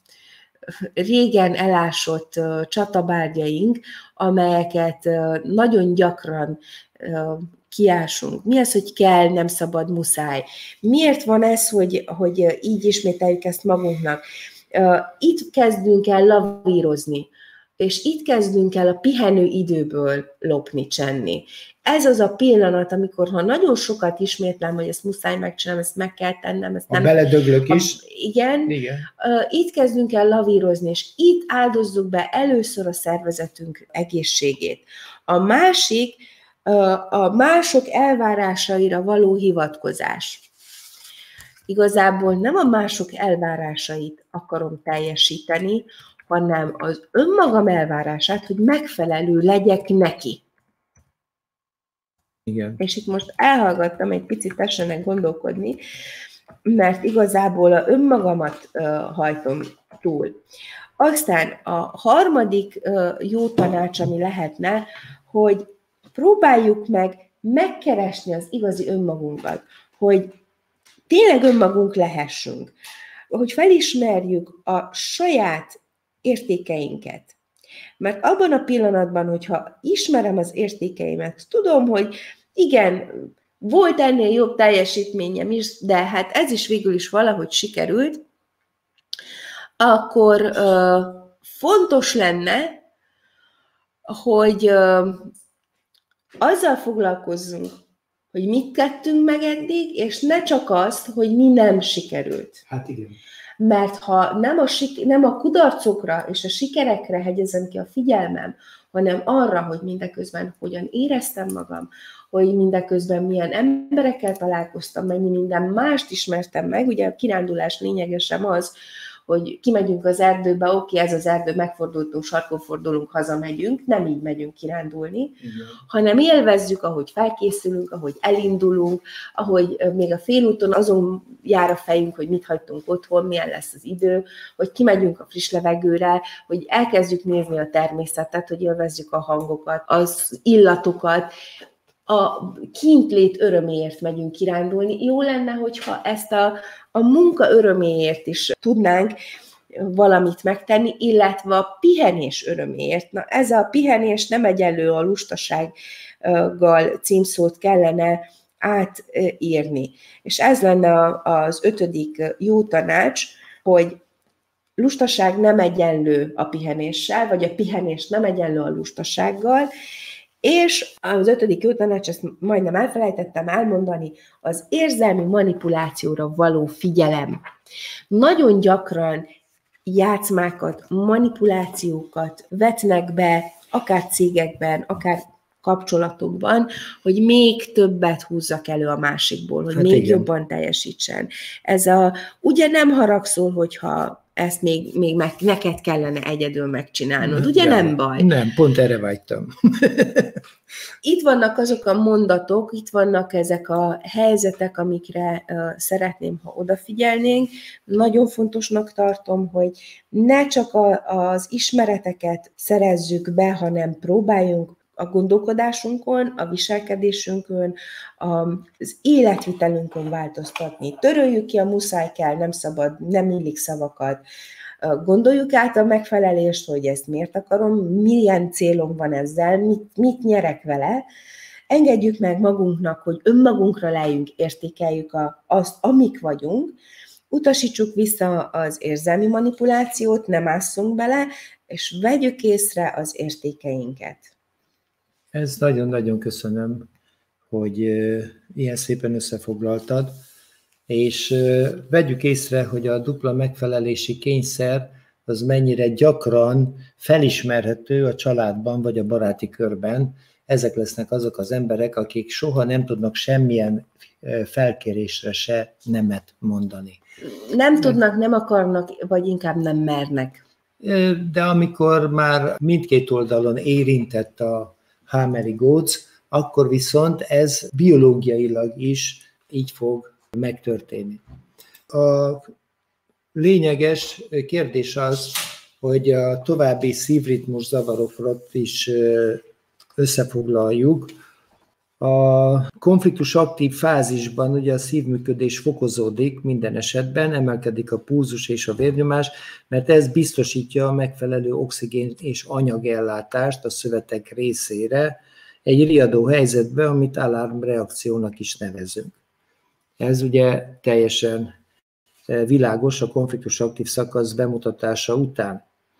régen elásott csatabárgyaink, amelyeket nagyon gyakran kiásunk. Mi az, hogy kell, nem szabad, muszáj? Miért van ez, hogy így ismételjük ezt magunknak? Itt kezdünk el lavírozni, és itt kezdünk el a pihenő időből lopni, csenni. Ez az a pillanat, amikor ha nagyon sokat ismétlem, hogy ezt muszáj megcsinálnom, ezt meg kell tennem, ezt nem... Beledöglök is. Igen. Itt kezdünk el lavírozni, és itt áldozzuk be először a szervezetünk egészségét. A másik, a mások elvárásaira való hivatkozás. Igazából nem a mások elvárásait akarom teljesíteni, hanem az önmagam elvárását, hogy megfelelő legyek neki. Igen. És itt most elhallgattam, egy picit tessenek gondolkodni, mert igazából a önmagamat hajtom túl. Aztán a harmadik jó tanács, ami lehetne, hogy próbáljuk meg megkeresni az igazi önmagunkat, hogy tényleg önmagunk lehessünk, hogy felismerjük a saját értékeinket. Mert abban a pillanatban, hogyha ismerem az értékeimet, tudom, hogy igen, volt ennél jobb teljesítményem is, de hát ez is végül is valahogy sikerült, akkor fontos lenne, hogy azzal foglalkozzunk, hogy mit tettünk meg eddig, és ne csak azt, hogy mi nem sikerült. Hát igen. Mert ha nem a kudarcokra és a sikerekre hegyezem ki a figyelmem, hanem arra, hogy mindeközben hogyan éreztem magam, hogy mindeközben milyen emberekkel találkoztam, mennyi minden mást ismertem meg. Ugye a kirándulás lényegesen az, hogy kimegyünk az erdőbe, oké, ez az erdő, megfordultunk, sarkon fordulunk, hazamegyünk, nem így megyünk kirándulni, hanem élvezzük, ahogy felkészülünk, ahogy elindulunk, ahogy még a félúton azon jár a fejünk, hogy mit hagytunk otthon, milyen lesz az idő, hogy kimegyünk a friss levegőre, hogy elkezdjük nézni a természetet, hogy élvezzük a hangokat, az illatokat, a kintlét öröméért megyünk kirándulni. Jó lenne, hogyha ezt a munka öröméért is tudnánk valamit megtenni, illetve a pihenés öröméért. Na, ez a pihenés nem egyenlő a lustasággal címszót kellene átírni. És ez lenne az 5. jó tanács, hogy lustaság nem egyenlő a pihenéssel, vagy a pihenés nem egyenlő a lustasággal, és az 5. jó tanács, ezt majdnem elfelejtettem elmondani, az érzelmi manipulációra való figyelem. Nagyon gyakran játszmákat, manipulációkat vetnek be, akár cégekben, akár kapcsolatokban, hogy még többet húzzak elő a másikból, hogy még igen, jobban teljesítsen. Ugye nem haragszol, hogyha ezt még neked kellene egyedül megcsinálnod. Ugye nem baj? Nem, pont erre vágytam. Itt vannak azok a mondatok, itt vannak ezek a helyzetek, amikre szeretném, ha odafigyelnénk. Nagyon fontosnak tartom, hogy ne csak az ismereteket szerezzük be, hanem próbáljunk a gondolkodásunkon, a viselkedésünkön, az életvitelünkön változtatni. Töröljük ki a muszáj kell, nem szabad, nem illik szavakat. Gondoljuk át a megfelelést, hogy ezt miért akarom, milyen célom van ezzel, mit nyerek vele. Engedjük meg magunknak, hogy önmagunkra lejjünk, értékeljük azt, amik vagyunk, utasítsuk vissza az érzelmi manipulációt, nem ásszunk bele, és vegyük észre az értékeinket. Ez nagyon-nagyon köszönöm, hogy ilyen szépen összefoglaltad, és vegyük észre, hogy a dupla megfelelési kényszer az mennyire gyakran felismerhető a családban vagy a baráti körben. Ezek lesznek azok az emberek, akik soha nem tudnak semmilyen felkérésre se nemet mondani. Nem tudnak, nem akarnak, vagy inkább nem mernek. De amikor már mindkét oldalon érintett a hámeri góc, akkor viszont ez biológiailag is így fog megtörténni. A lényeges kérdés az, hogy a további szívritmus zavarokat is összefoglaljuk. A konfliktus aktív fázisban ugye a szívműködés fokozódik minden esetben, emelkedik a pulzus és a vérnyomás, mert ez biztosítja a megfelelő oxigén és anyagellátást a szövetek részére egy riadó helyzetbe, amit alarmreakciónak is nevezünk. Ez ugye teljesen világos a konfliktus aktív szakasz bemutatása után.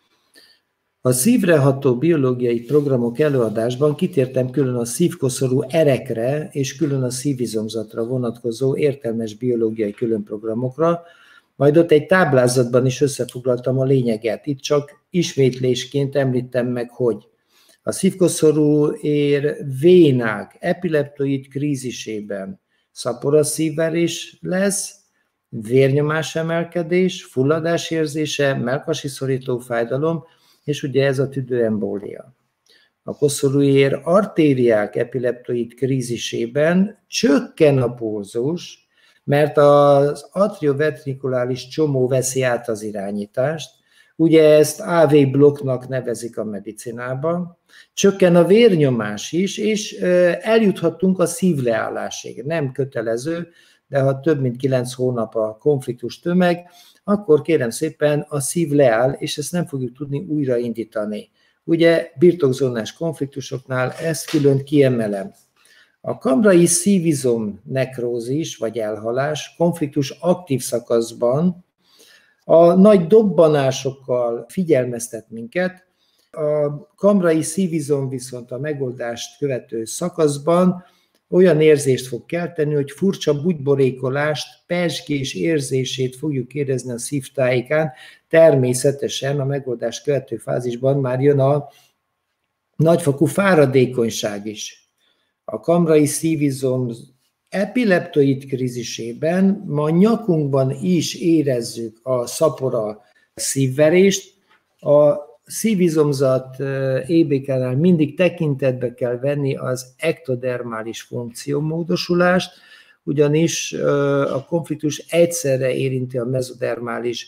A szívre ható biológiai programok előadásban kitértem külön a szívkoszorú erekre és külön a szívizomzatra vonatkozó értelmes biológiai különprogramokra, majd ott egy táblázatban is összefoglaltam a lényeget. Itt csak ismétlésként említem meg, hogy a szívkoszorú ér vénák epileptoid krízisében szaporaszívverés lesz, vérnyomás emelkedés, fulladás érzése, mellkasi szorító fájdalom, és ugye ez a tüdőembólia. A koszorúér artériák epileptoid krízisében csökken a pulzus, mert az atrioventrikuláris csomó veszi át az irányítást, ugye ezt AV blokknak nevezik a medicinában, csökken a vérnyomás is, és eljuthattunk a szívleállásig. Nem kötelező, de ha több mint 9 hónap a konfliktus tömeg, akkor kérem szépen a szív leáll, és ezt nem fogjuk tudni újraindítani. Ugye birtokzónás konfliktusoknál ezt külön kiemelem. A kamrai szívizom nekrózis vagy elhalás konfliktus aktív szakaszban a nagy dobbanásokkal figyelmeztet minket, a kamrai szívizom viszont a megoldást követő szakaszban olyan érzést fog kelteni, hogy furcsa bugyborékolást, pezsgés érzését fogjuk érezni a szívtájékán. Természetesen a megoldás követő fázisban már jön a nagyfokú fáradékonyság is. A kamrai szívizom epileptoid krízisében ma nyakunkban is érezzük a szapora szívverést, a szívizomzat EBK-nál mindig tekintetbe kell venni az ektodermális funkciómódosulást, ugyanis a konfliktus egyszerre érinti a mezodermális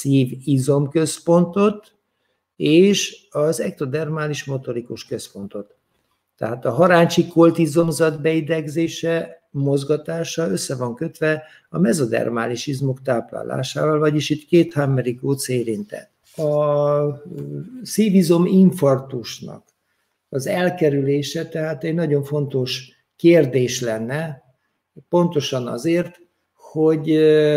szívizomközpontot és az ektodermális motorikus központot. Tehát a haráncsi koltizomzat beidegzése, mozgatása össze van kötve a mezodermális izmok táplálásával, vagyis itt két hámeri góc érintett. A szívizom infarktusnak az elkerülése tehát egy nagyon fontos kérdés lenne, pontosan azért, hogy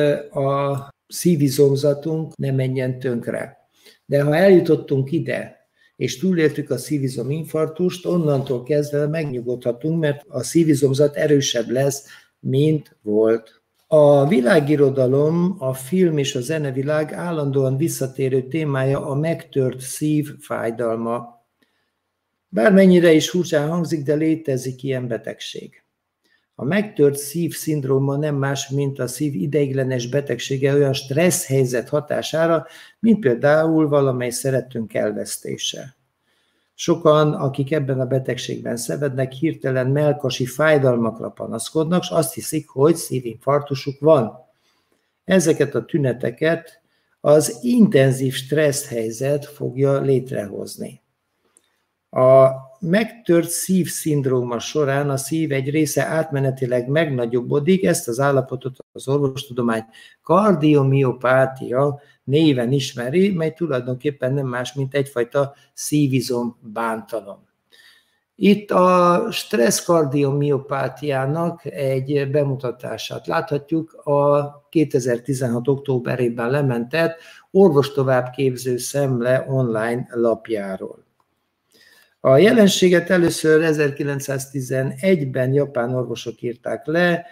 a szívizomzatunk ne menjen tönkre. De ha eljutottunk ide, és túléltük a szívizom infarktust, onnantól kezdve megnyugodhatunk, mert a szívizomzat erősebb lesz, mint volt. A világirodalom, a film és a zenevilág állandóan visszatérő témája a megtört szív fájdalma. Bármennyire is furcsán hangzik, de létezik ilyen betegség. A megtört szív szindróma nem más, mint a szív ideiglenes betegsége olyan stressz helyzet hatására, mint például valamely szerettünk elvesztése. Sokan, akik ebben a betegségben szenvednek, hirtelen mellkasi fájdalmakra panaszkodnak, és azt hiszik, hogy szívinfarktusuk van. Ezeket a tüneteket az intenzív stressz helyzet fogja létrehozni. A megtört szívszindróma során a szív egy része átmenetileg megnagyobbodik, ezt az állapotot az orvostudomány kardiomiopátia néven ismeri, mely tulajdonképpen nem más, mint egyfajta szívizom bántalom. Itt a stressz kardiomiopátiának egy bemutatását láthatjuk a 2016. októberében lementett orvostovábbképző szemle online lapjáról. A jelenséget először 1911-ben japán orvosok írták le,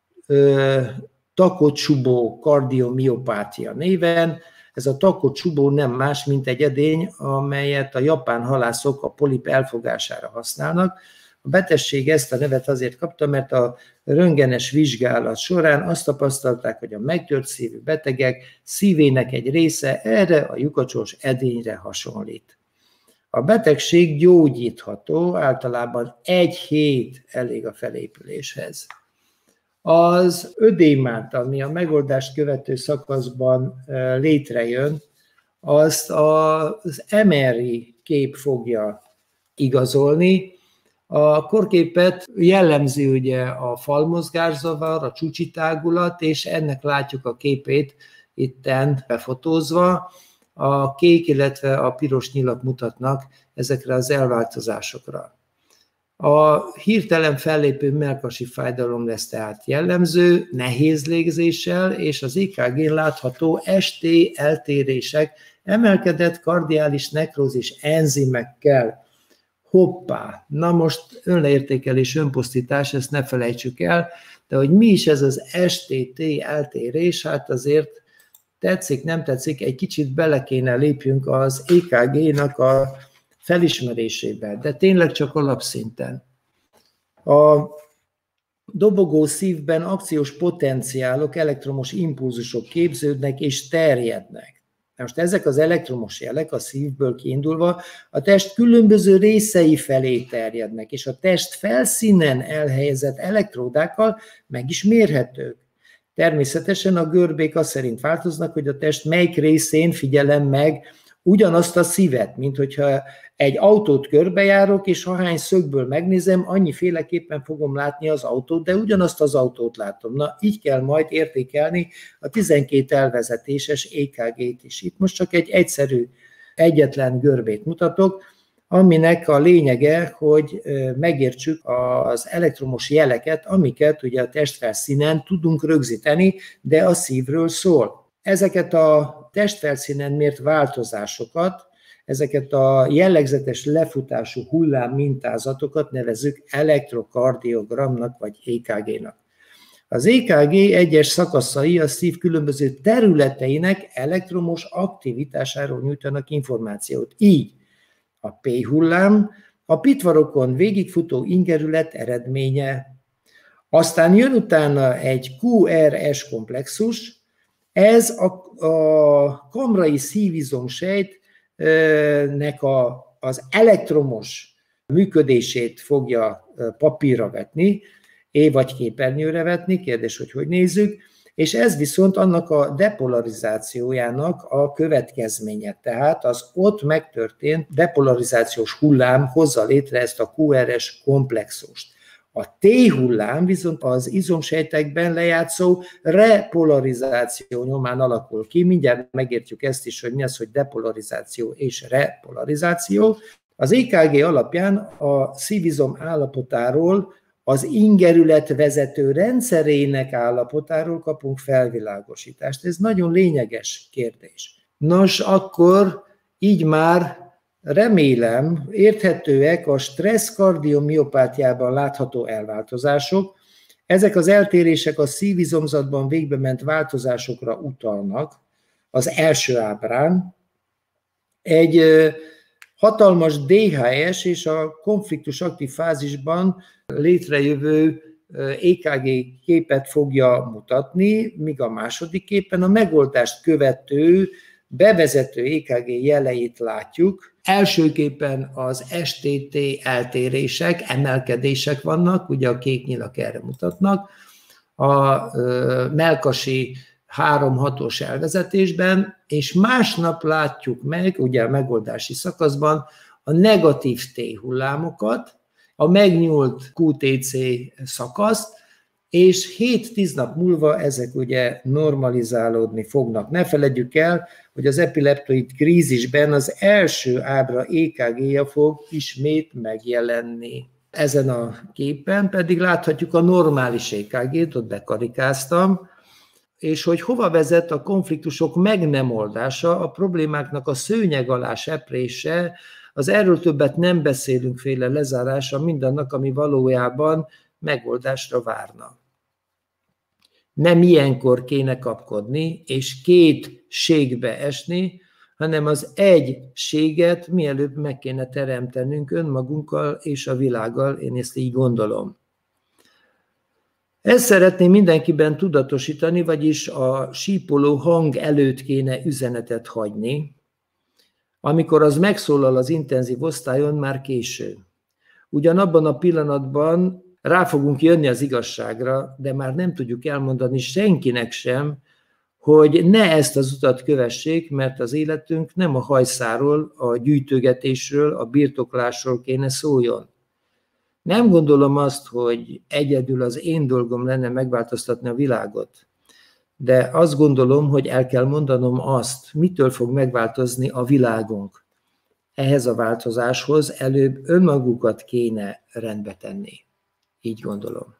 Takotsubo kardiomiopátia néven. Ez a Takotsubo nem más, mint egy edény, amelyet a japán halászok a polip elfogására használnak. A betegség ezt a nevet azért kapta, mert a röntgenes vizsgálat során azt tapasztalták, hogy a megtört szívű betegek szívének egy része erre a lyukacsos edényre hasonlít. A betegség gyógyítható, általában 1 hét elég a felépüléshez. Az ödémát, ami a megoldást követő szakaszban létrejön, azt az MRI kép fogja igazolni. A korképet jellemzi ugye a falmozgászavar, a csúcsitágulat, és ennek látjuk a képét itten befotózva. A kék, illetve a piros nyilak mutatnak ezekre az elváltozásokra. A hirtelen fellépő mellkasi fájdalom lesz tehát jellemző, nehéz légzéssel, és az EKG-n látható ST eltérések, emelkedett kardiális nekrózis enzimekkel. Hoppá! Na most önleértékelés, önpusztítás, ezt ne felejtsük el, de hogy mi is ez az STT eltérés, hát azért tetszik, nem tetszik, egy kicsit bele kéne lépjünk az EKG-nak a felismerésébe, de tényleg csak alapszinten. A dobogó szívben akciós potenciálok, elektromos impulzusok képződnek és terjednek. Most ezek az elektromos jelek a szívből kiindulva a test különböző részei felé terjednek, és a test felszínen elhelyezett elektródákkal meg is mérhetők. Természetesen a görbék azt szerint változnak, hogy a test melyik részén figyelem meg ugyanazt a szívet, mint hogyha egy autót körbejárok, és ahány szögből megnézem, annyiféleképpen fogom látni az autót, de ugyanazt az autót látom. Na, így kell majd értékelni a 12 elvezetéses EKG-t is. Itt most csak egy egyszerű, egyetlen görbét mutatok, aminek a lényege, hogy megértsük az elektromos jeleket, amiket ugye a testfelszínen tudunk rögzíteni, de a szívről szól. Ezeket a testfelszínen mért változásokat, ezeket a jellegzetes lefutású hullám mintázatokat nevezzük elektrokardiogramnak vagy EKG-nak. Az EKG egyes szakaszai a szív különböző területeinek elektromos aktivitásáról nyújtanak információt. Így a P-hullám a pitvarokon végigfutó ingerület eredménye. Aztán jön utána egy QRS komplexus, ez a kamrai szívizomsejtnek az elektromos működését fogja papírra vetni, vagy képernyőre vetni, kérdés, hogy nézzük, és ez viszont annak a depolarizációjának a következménye. Tehát az ott megtörtént depolarizációs hullám hozza létre ezt a QRS komplexust. A T-hullám viszont az izomsejtekben lejátszó repolarizáció nyomán alakul ki. Mindjárt megértjük ezt is, hogy mi az, hogy depolarizáció és repolarizáció. Az EKG alapján a szívizom állapotáról, az ingerület vezető rendszerének állapotáról kapunk felvilágosítást. Ez nagyon lényeges kérdés. Nos, akkor így már remélem érthetőek a stressz kardiomiopátiában látható elváltozások. Ezek az eltérések a szívizomzatban végbement változásokra utalnak. Az első ábrán egy hatalmas DHS és a konfliktus aktív fázisban létrejövő EKG képet fogja mutatni, míg a második képen a megoldást követő bevezető EKG jeleit látjuk. Első képen az STT eltérések, emelkedések vannak, ugye a kék nyilak erre mutatnak, a mellkasi 3-6-os elvezetésben, és másnap látjuk meg, ugye a megoldási szakaszban, a negatív T hullámokat, a megnyúlt QTC szakaszt, és 7-10 nap múlva ezek ugye normalizálódni fognak. Ne feledjük el, hogy az epileptoid krízisben az első ábra EKG-ja fog ismét megjelenni. Ezen a képen pedig láthatjuk a normális EKG-t, ott bekarikáztam, és hogy hova vezet a konfliktusok meg nem oldása, a problémáknak a szőnyeg alá seprése, az erről többet nem beszélünk féle lezárása mindannak, ami valójában megoldásra várna. Nem ilyenkor kéne kapkodni, és két ségbe esni, hanem az egységet mielőbb meg kéne teremtenünk önmagunkkal és a világgal, én ezt így gondolom. Ezt szeretném mindenkiben tudatosítani, vagyis a sípoló hang előtt kéne üzenetet hagyni, amikor az megszólal az intenzív osztályon, már késő. Ugyanabban a pillanatban rá fogunk jönni az igazságra, de már nem tudjuk elmondani senkinek sem, hogy ne ezt az utat kövessék, mert az életünk nem a hajszáról, a gyűjtögetésről, a birtoklásról kéne szóljon. Nem gondolom azt, hogy egyedül az én dolgom lenne megváltoztatni a világot, de azt gondolom, hogy el kell mondanom azt, mitől fog megváltozni a világunk. Ehhez a változáshoz előbb önmagukat kéne rendbe tenni. Így gondolom.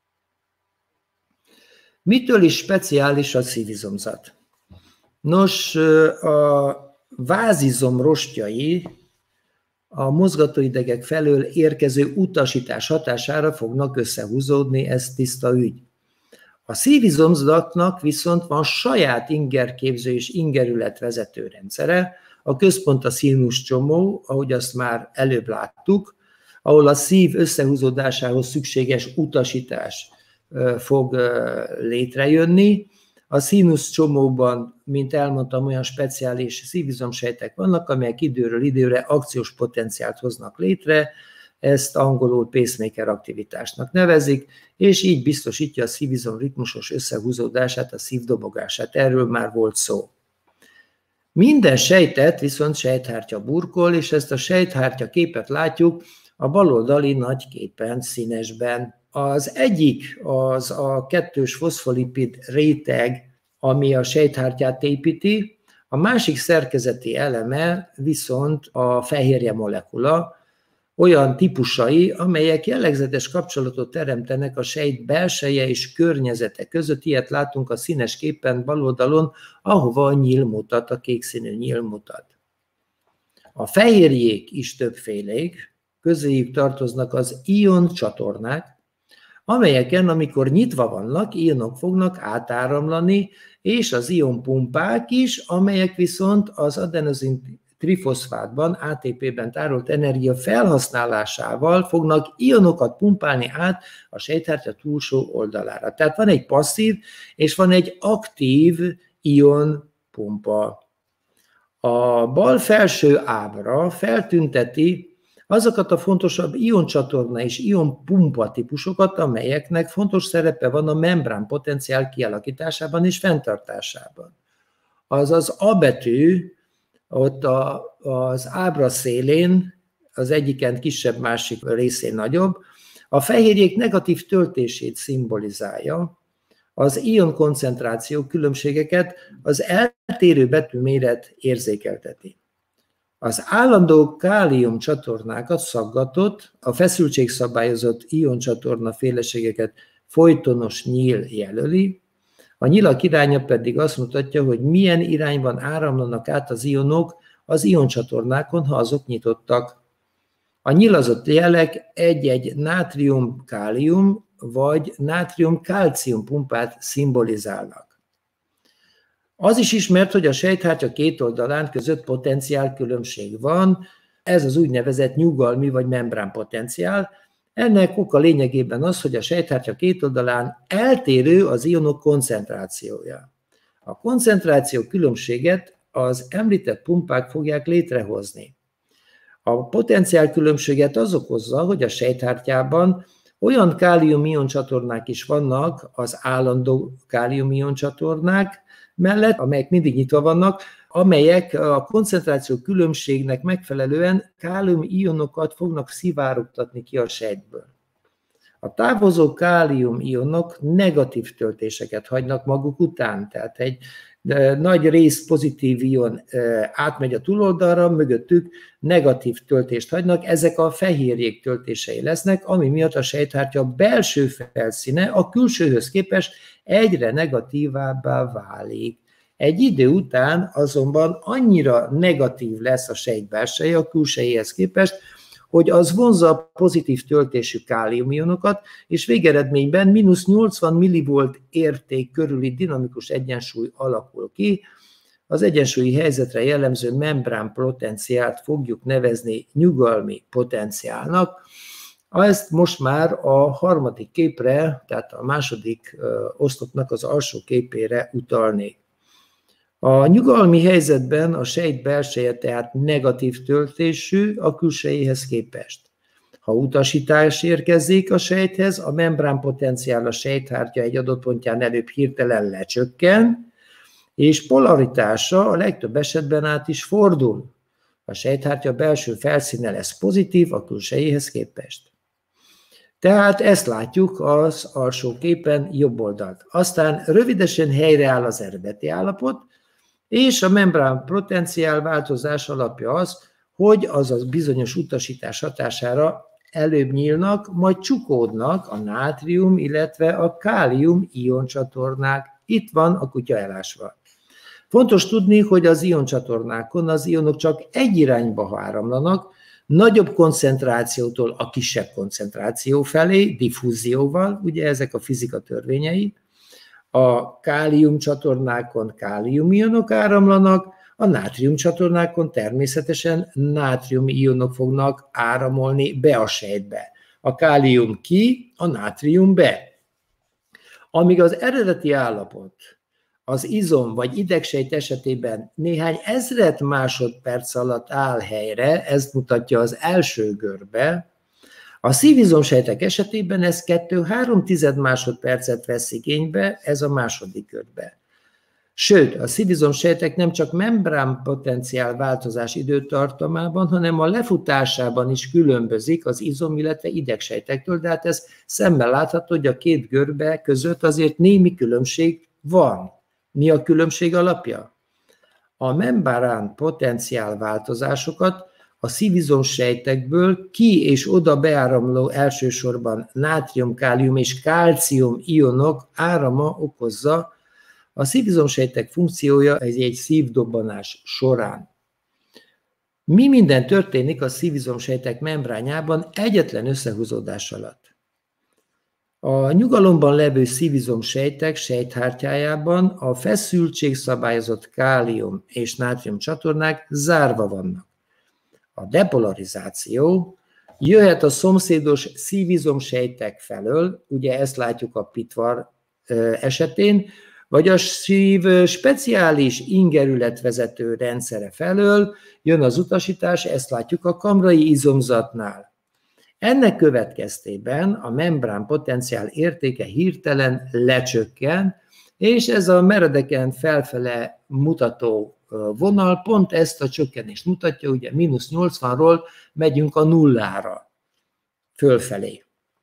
Mitől is speciális a szívizomzat? Nos, a vázizom rostjai a mozgatóidegek felől érkező utasítás hatására fognak összehúzódni, ez tiszta ügy. A szívizomzatnak viszont van saját ingerképző és ingerületvezető rendszere, a központ a színuscsomó, ahogy azt már előbb láttuk, ahol a szív összehúzódásához szükséges utasítás fog létrejönni. A színuszcsomóban, mint elmondtam, olyan speciális szívizomsejtek vannak, amelyek időről időre akciós potenciált hoznak létre, ezt angolul pacemaker aktivitásnak nevezik, és így biztosítja a szívizom ritmusos összehúzódását, a szívdobogását. Erről már volt szó. Minden sejtet viszont sejthártya burkol, és ezt a sejthártya képet látjuk a baloldali nagy képen, színesben. Az egyik az a 2-ös foszfolipid réteg, ami a sejthártyát építi, a másik szerkezeti eleme viszont a fehérje molekula, olyan típusai, amelyek jellegzetes kapcsolatot teremtenek a sejt belseje és környezete között. Ilyet látunk a színes képen bal oldalon, ahova a nyíl mutat, a kék színű nyíl mutat. A fehérjék is többfélék, közéjük tartoznak az ion csatornák, amelyeken, amikor nyitva vannak, ionok fognak átáramlani, és az ionpumpák is, amelyek viszont az adenozin trifoszfátban, ATP-ben tárolt energia felhasználásával fognak ionokat pumpálni át a sejthártya túlsó oldalára. Tehát van egy passzív és van egy aktív ionpumpa. A bal felső ábra feltünteti azokat a fontosabb ioncsatorna és ionpumpa típusokat, amelyeknek fontos szerepe van a membrán potenciál kialakításában és fenntartásában. Az A betű, ott az ábra szélén, az egyiken kisebb, másik részén nagyobb, a fehérjék negatív töltését szimbolizálja, az ion koncentráció különbségeket az eltérő betűméret érzékelteti. Az állandó kálium csatornákat szaggatott, a feszültségszabályozott ioncsatorna féleségeket folytonos nyíl jelöli, a nyilak iránya pedig azt mutatja, hogy milyen irányban áramlanak át az ionok az ioncsatornákon, ha azok nyitottak. A nyilazott jelek egy-egy nátrium-kálium vagy nátrium-kálcium pumpát szimbolizálnak. Az is ismert, hogy a sejthártya két oldalán között potenciálkülönbség van, ez az úgynevezett nyugalmi vagy membránpotenciál. Ennek oka lényegében az, hogy a sejthártya két oldalán eltérő az ionok koncentrációja. A koncentráció különbséget az említett pumpák fogják létrehozni. A potenciálkülönbséget az okozza, hogy a sejthártyában olyan kálium-ion csatornák is vannak, az állandó kálium-ion csatornák, mellett, amelyek mindig nyitva vannak, amelyek a koncentráció különbségnek megfelelően kálium-ionokat fognak szivárogtatni ki a sejtből. A távozó kálium-ionok negatív töltéseket hagynak maguk után, tehát egy nagy rész pozitív ion átmegy a túloldalra, mögöttük negatív töltést hagynak, ezek a fehérjék töltései lesznek, ami miatt a sejthártya belső felszíne a külsőhöz képest egyre negatívábbá válik. Egy idő után azonban annyira negatív lesz a sejt belseje a külsejéhez képest, hogy az vonzza a pozitív töltésű káliumionokat, és végeredményben -80 millivolt érték körüli dinamikus egyensúly alakul ki. Az egyensúlyi helyzetre jellemző membrán potenciált fogjuk nevezni nyugalmi potenciálnak. Ezt most már a harmadik képre, tehát a második oszlopnak az alsó képére utalnék. A nyugalmi helyzetben a sejt belseje tehát negatív töltésű a külsejéhez képest. Ha utasítás érkezik a sejthez, a membránpotenciál a sejthártya egy adott pontján előbb hirtelen lecsökken, és polaritása a legtöbb esetben át is fordul. A sejthártya belső felszíne lesz pozitív a külsejéhez képest. Tehát ezt látjuk az alsó képen jobb oldalt. Aztán rövidesen helyreáll az eredeti állapot, és a membrán potenciál változás alapja az, hogy az a bizonyos utasítás hatására előbb nyílnak, majd csukódnak a nátrium, illetve a kálium ioncsatornák. Itt van a kutya elásva. Fontos tudni, hogy az ioncsatornákon az ionok csak egy irányba áramlanak, nagyobb koncentrációtól a kisebb koncentráció felé, diffúzióval, ugye ezek a fizika törvényei. A kálium csatornákon kálium-ionok áramlanak, a nátrium csatornákon természetesen nátrium-ionok fognak áramolni be a sejtbe. A kálium ki, a nátrium be. Amíg az eredeti állapot az izom vagy idegsejt esetében néhány ezred másodperc alatt áll helyre, ezt mutatja az első görbe, a szívizomsejtek esetében ez 2,3 másodpercet vesz igénybe, ez a második görbe. Sőt, a szívizomsejtek nem csak membránpotenciál változás időtartamában, hanem a lefutásában is különbözik az izom, illetve idegsejtektől, de hát ez szemmel látható, hogy a két görbe között azért némi különbség van. Mi a különbség alapja? A membránpotenciál változásokat a szívizomsejtekből ki és oda beáramló elsősorban nátrium, kálium és kálcium ionok árama okozza. A szívizomsejtek funkciója egy szívdobbanás során. Mi minden történik a szívizomsejtek membránjában egyetlen összehúzódás alatt? A nyugalomban levő szívizomsejtek sejthártyájában a feszültségszabályozott kálium és nátrium csatornák zárva vannak. A depolarizáció jöhet a szomszédos szívizomsejtek felől, ugye ezt látjuk a pitvar esetén, vagy a szív speciális ingerületvezető rendszere felől jön az utasítás, ezt látjuk a kamrai izomzatnál. Ennek következtében a membrán potenciál értéke hirtelen lecsökken, és ez a meredeken felfele mutató vonal pont ezt a csökkenést mutatja, ugye -80-ról megyünk a nullára, fölfelé.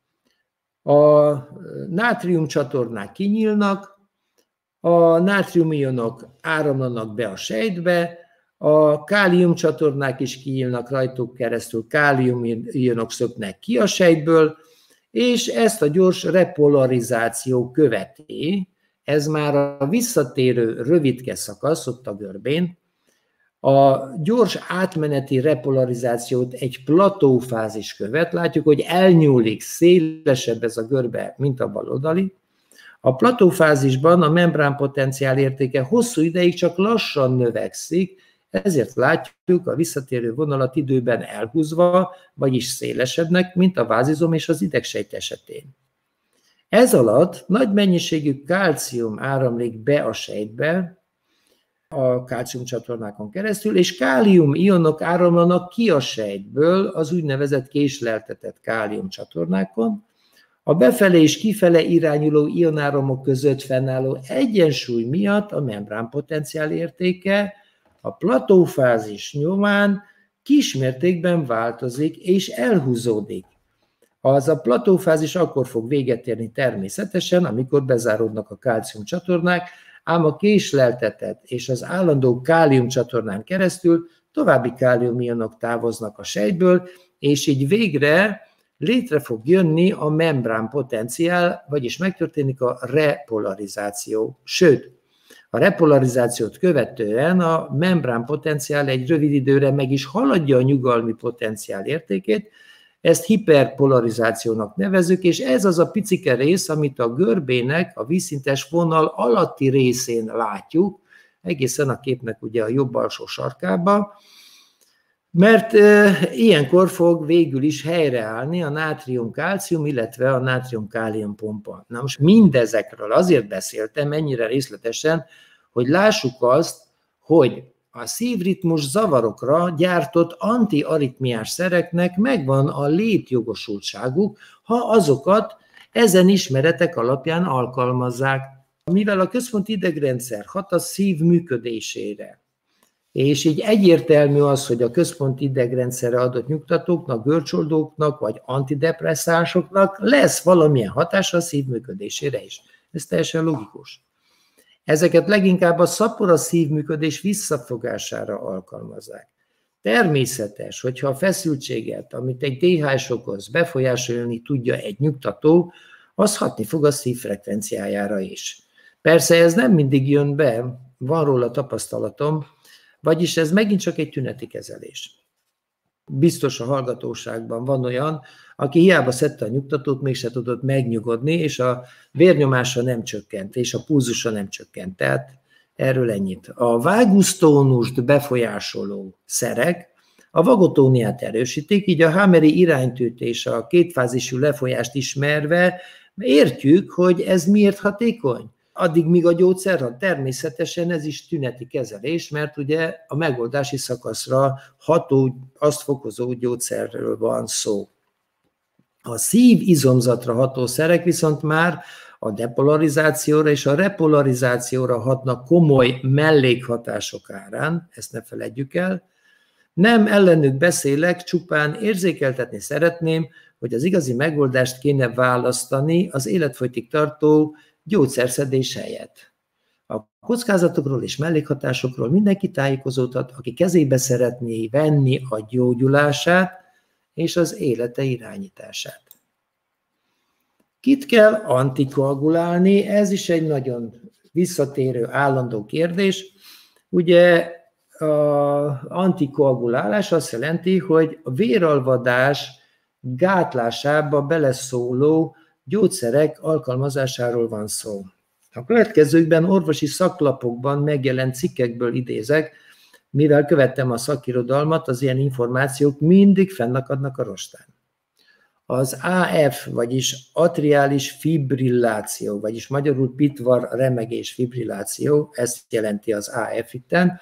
A nátrium csatornák kinyílnak, a nátrium-ionok áramlanak be a sejtbe, a kálium csatornák is kinyílnak rajtuk keresztül, kálium-ionok szöknek ki a sejtből, és ezt a gyors repolarizáció követi. Ez már a visszatérő rövidke szakasz ott a görbén. A gyors átmeneti repolarizációt egy platófázis követ. Látjuk, hogy elnyúlik, szélesebb ez a görbe, mint a baloldali. A platófázisban a membránpotenciál értéke hosszú ideig csak lassan növekszik, ezért látjuk a visszatérő vonalat időben elhúzva, vagyis szélesebbnek, mint a vázizom és az idegsejt esetén. Ez alatt nagy mennyiségű kálcium áramlik be a sejtbe, a kálciumcsatornákon keresztül, és kálium-ionok áramlanak ki a sejtből az úgynevezett késleltetett káliumcsatornákon. A befelé és kifele irányuló ionáromok között fennálló egyensúly miatt a membránpotenciál értéke a platófázis nyomán kismértékben változik és elhúzódik. Az a platófázis akkor fog véget érni természetesen, amikor bezáródnak a kálciumcsatornák, ám a késleltetett és az állandó káliumcsatornán keresztül további káliumionok távoznak a sejtből, és így végre létre fog jönni a membránpotenciál, vagyis megtörténik a repolarizáció. Sőt, a repolarizációt követően a membránpotenciál egy rövid időre meg is haladja a nyugalmi potenciál értékét, ezt hiperpolarizációnak nevezzük, és ez az a picike rész, amit a görbének a vízszintes vonal alatti részén látjuk, egészen a képnek ugye a jobb alsó sarkába, mert ilyenkor fog végül is helyreállni a nátrium-kálcium, illetve a nátrium-kálium pompa. Na most mindezekről azért beszéltem ennyire részletesen, hogy lássuk azt, hogy a szívritmus zavarokra gyártott antiaritmiás szereknek megvan a létjogosultságuk, ha azokat ezen ismeretek alapján alkalmazzák. Mivel a központi idegrendszer hat a szív működésére, és így egyértelmű az, hogy a központi idegrendszerre adott nyugtatóknak, görcsoldóknak vagy antidepresszánsoknak lesz valamilyen hatása a szív működésére is. Ez teljesen logikus. Ezeket leginkább a szapora szívműködés visszafogására alkalmazzák. Természetes, hogyha a feszültséget, amit egy DHS okoz, befolyásolni tudja egy nyugtató, az hatni fog a szívfrekvenciájára is. Persze ez nem mindig jön be, van róla tapasztalatom, vagyis ez megint csak egy tüneti kezelés. Biztos a hallgatóságban van olyan, aki hiába szedte a nyugtatót, mégse tudott megnyugodni, és a vérnyomása nem csökkent, és a pulzusa nem csökkent. Tehát erről ennyit. A vágusztónust befolyásoló szerek a vagotóniát erősítik, így a Hammeri iránytűt és a kétfázisú lefolyást ismerve értjük, hogy ez miért hatékony. Addig, míg a gyógyszer hat, természetesen ez is tüneti kezelés, mert ugye a megoldási szakaszra ható, azt fokozó gyógyszerről van szó. A szívizomzatra ható szerek viszont már a depolarizációra és a repolarizációra hatnak komoly mellékhatások árán, ezt ne feledjük el. Nem ellenük beszélek, csupán érzékeltetni szeretném, hogy az igazi megoldást kéne választani az életfogytig tartó gyógyszerszedés helyett. A kockázatokról és mellékhatásokról mindenki tájékozódhat, aki kezébe szeretné venni a gyógyulását és az élete irányítását. Kit kell antikoagulálni? Ez is egy nagyon visszatérő, állandó kérdés. Ugye az antikoagulálás azt jelenti, hogy a véralvadás gátlásába beleszóló gyógyszerek alkalmazásáról van szó. A következőkben orvosi szaklapokban megjelent cikkekből idézek, mivel követtem a szakirodalmat, az ilyen információk mindig fennakadnak a rostán. Az AF, vagyis atriális fibrilláció, vagyis magyarul pitvar remegés fibrilláció, ezt jelenti az AF itten.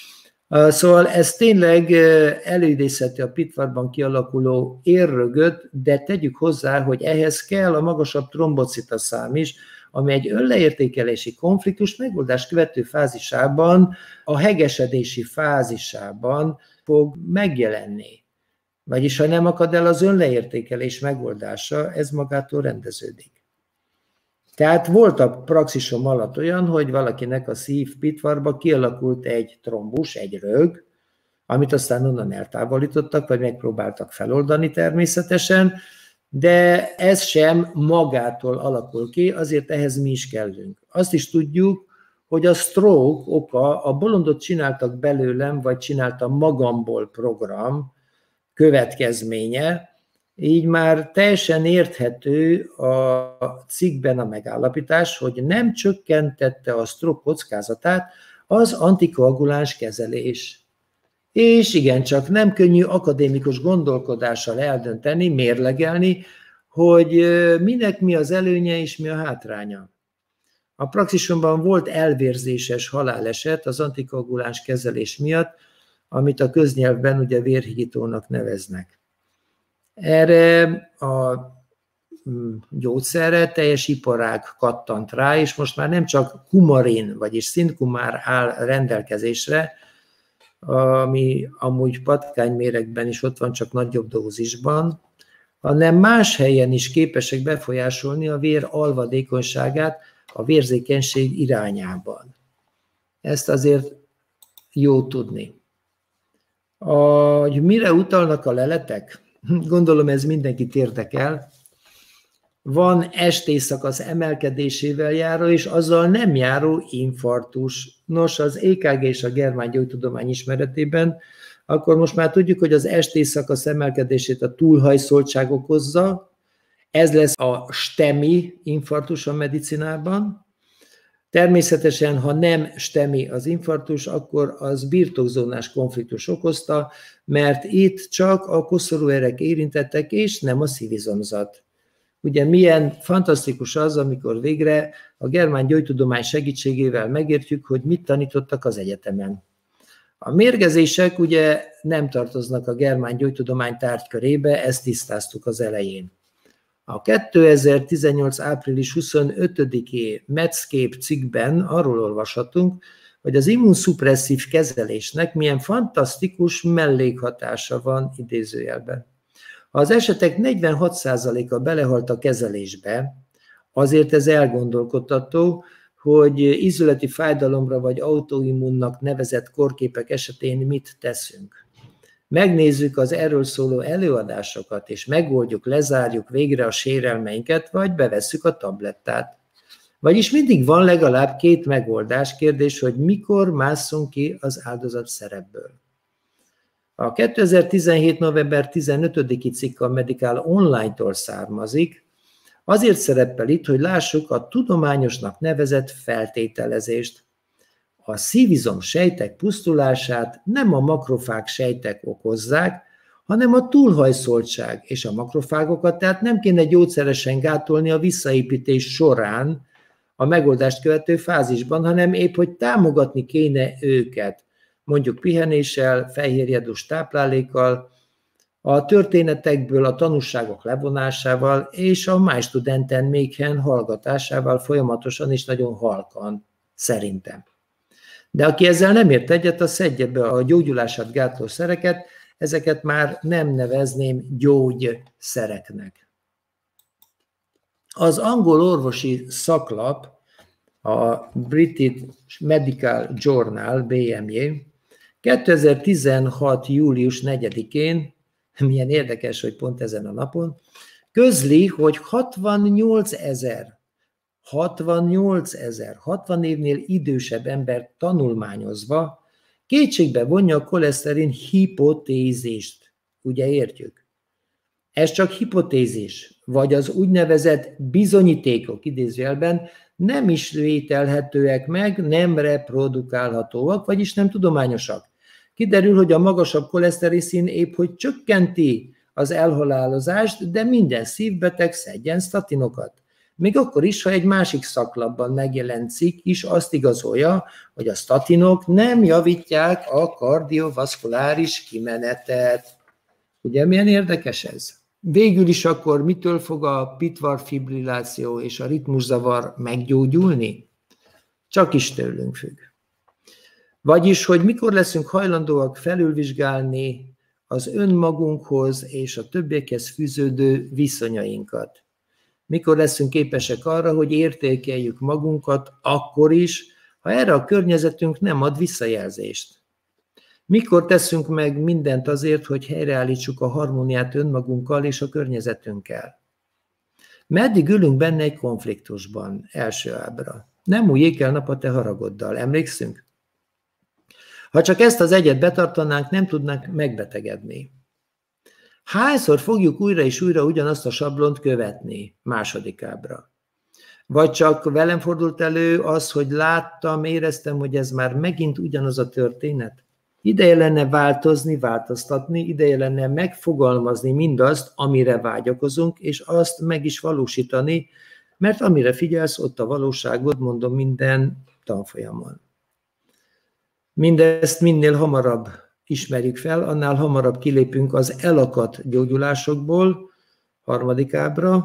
Szóval ez tényleg előidézheti a pitvarban kialakuló érrögöt, de tegyük hozzá, hogy ehhez kell a magasabb trombocita szám is, ami egy önleértékelési konfliktus megoldás követő fázisában, a hegesedési fázisában fog megjelenni. Vagyis ha nem akad el az önleértékelés megoldása, ez magától rendeződik. Tehát volt a praxisom alatt olyan, hogy valakinek a szívpitvarba kialakult egy trombus, egy rög, amit aztán onnan eltávolítottak, vagy megpróbáltak feloldani természetesen, de ez sem magától alakul ki, azért ehhez mi is kellünk. Azt is tudjuk, hogy a stroke oka a bolondot csináltak belőlem, vagy csináltam magamból program következménye, így már teljesen érthető a cikkben a megállapítás, hogy nem csökkentette a stroke kockázatát az antikoaguláns kezelés. És igencsak nem könnyű akadémikus gondolkodással eldönteni, mérlegelni, hogy minek mi az előnye és mi a hátránya. A praxisomban volt elvérzéses haláleset az antikoaguláns kezelés miatt, amit a köznyelvben ugye vérhigítónak neveznek. Erre a gyógyszerre, teljes iparág kattant rá, és most már nem csak kumarin, vagyis szintkumár áll rendelkezésre, ami amúgy patkányméregben is ott van, csak nagyobb dózisban, hanem más helyen is képesek befolyásolni a vér alvadékonyságát a vérzékenység irányában. Ezt azért jó tudni. Hogy mire utalnak a leletek? Gondolom ez mindenkit érdekel. Van est-éjszakasz emelkedésével járó, és azzal nem járó infarktus. Nos, az EKG és a germán gyógytudomány ismeretében, akkor most már tudjuk, hogy az est-éjszakasz emelkedését a túlhajszoltság okozza. Ez lesz a STEMI infarktus a medicinában. Természetesen, ha nem STEMI az infarktus, akkor az birtokzónás konfliktus okozta, mert itt csak a koszorúerek érintettek, és nem a szívizomzat. Ugye milyen fantasztikus az, amikor végre a germán gyógytudomány segítségével megértjük, hogy mit tanítottak az egyetemen. A mérgezések ugye nem tartoznak a germán gyógytudomány tárgykörébe, ezt tisztáztuk az elején. A 2018. április 25-i Medscape cikkben arról olvashatunk, hogy az immunszupresszív kezelésnek milyen fantasztikus mellékhatása van idézőjelben. Ha az esetek 46%-a belehalt a kezelésbe, azért ez elgondolkodtató, hogy ízületi fájdalomra vagy autoimmunnak nevezett kórképek esetén mit teszünk. Megnézzük az erről szóló előadásokat, és megoldjuk, lezárjuk végre a sérelmeinket, vagy bevesszük a tablettát. Vagyis mindig van legalább két megoldás, kérdés, hogy mikor másszunk ki az áldozat szerepből. A 2017. november 15-i cikk a Medical Online-tól származik, azért szerepel itt, hogy lássuk a tudományosnak nevezett feltételezést. A szívizom sejtek pusztulását nem a makrofág sejtek okozzák, hanem a túlhajszoltság, és a makrofágokat tehát nem kéne gyógyszeresen gátolni a visszaépítés során, a megoldást követő fázisban, hanem épp, hogy támogatni kéne őket, mondjuk pihenéssel, fehérjedús táplálékkal, a történetekből a tanúságok levonásával és a májstudenten méhen hallgatásával folyamatosan és nagyon halkan, szerintem. De aki ezzel nem ért egyet, az szedje be a gyógyulását gátló szereket, ezeket már nem nevezném gyógyszereknek. Az angol orvosi szaklap, a British Medical Journal, BMJ, 2016. július 4-én, milyen érdekes, hogy pont ezen a napon, közli, hogy 68 000, 60 évnél idősebb embert tanulmányozva kétségbe vonja a koleszterin hipotézist. Ugye értjük? Ez csak hipotézis, vagy az úgynevezett bizonyítékok idézőjelben nem ismételhetőek meg, nem reprodukálhatóak, vagyis nem tudományosak. Kiderül, hogy a magasabb koleszterin szín épp hogy csökkenti az elhalálozást, de minden szívbeteg szedjen statinokat. Még akkor is, ha egy másik szaklapban megjelent cikk is azt igazolja, hogy a statinok nem javítják a kardiovaszkuláris kimenetet. Ugye milyen érdekes ez? Végül is akkor mitől fog a pitvar-fibrilláció és a ritmuszavar meggyógyulni? Csak is tőlünk függ. Vagyis, hogy mikor leszünk hajlandóak felülvizsgálni az önmagunkhoz és a többiekhez fűződő viszonyainkat. Mikor leszünk képesek arra, hogy értékeljük magunkat akkor is, ha erre a környezetünk nem ad visszajelzést. Mikor teszünk meg mindent azért, hogy helyreállítsuk a harmóniát önmagunkkal és a környezetünkkel? Meddig ülünk benne egy konfliktusban? Első ábra. Nem újjék el nap a te haragoddal, emlékszünk? Ha csak ezt az egyet betartanánk, nem tudnánk megbetegedni. Hányszor fogjuk újra és újra ugyanazt a sablont követni? Második ábra. Vagy csak velem fordult elő az, hogy láttam, éreztem, hogy ez már megint ugyanaz a történet? Ideje lenne változni, változtatni, ideje lenne megfogalmazni mindazt, amire vágyakozunk, és azt meg is valósítani, mert amire figyelsz, ott a valóságod, mondom, minden tanfolyamon. Mindezt minél hamarabb ismerjük fel, annál hamarabb kilépünk az elakadt gyógyulásokból, harmadik ábra,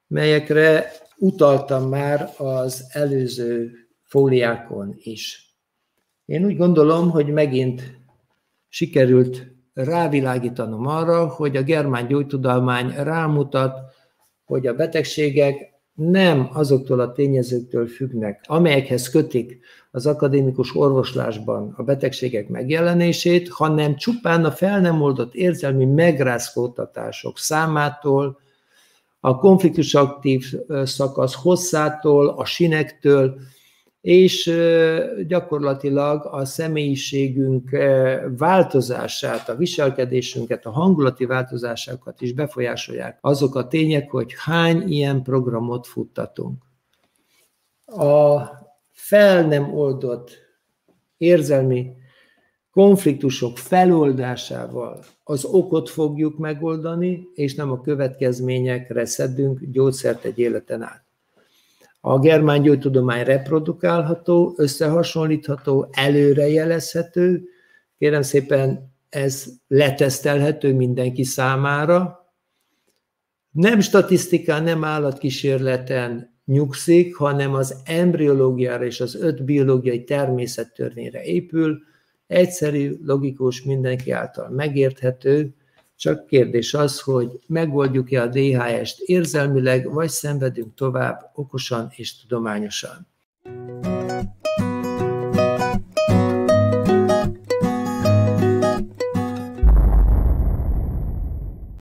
melyekre utaltam már az előző fóliákon is. Én úgy gondolom, hogy megint sikerült rávilágítanom arra, hogy a germán gyógytudomány rámutat, hogy a betegségek nem azoktól a tényezőktől függnek, amelyekhez kötik az akadémikus orvoslásban a betegségek megjelenését, hanem csupán a fel nem oldott érzelmi megrázkódtatások számától, a konfliktusaktív szakasz hosszától, a sinektől, és gyakorlatilag a személyiségünk változását, a viselkedésünket, a hangulati változásokat is befolyásolják azok a tények, hogy hány ilyen programot futtatunk. A fel nem oldott érzelmi konfliktusok feloldásával az okot fogjuk megoldani, és nem a következményekre szedünk gyógyszert egy életen át. A germán gyógytudomány reprodukálható, összehasonlítható, előrejelezhető, kérem szépen ez letesztelhető mindenki számára. Nem statisztikán, nem állatkísérleten nyugszik, hanem az embriológiára és az 5 biológiai természettörvényre épül, egyszerű, logikus, mindenki által megérthető, csak kérdés az, hogy megoldjuk-e a DHS-t érzelmileg, vagy szenvedünk tovább okosan és tudományosan.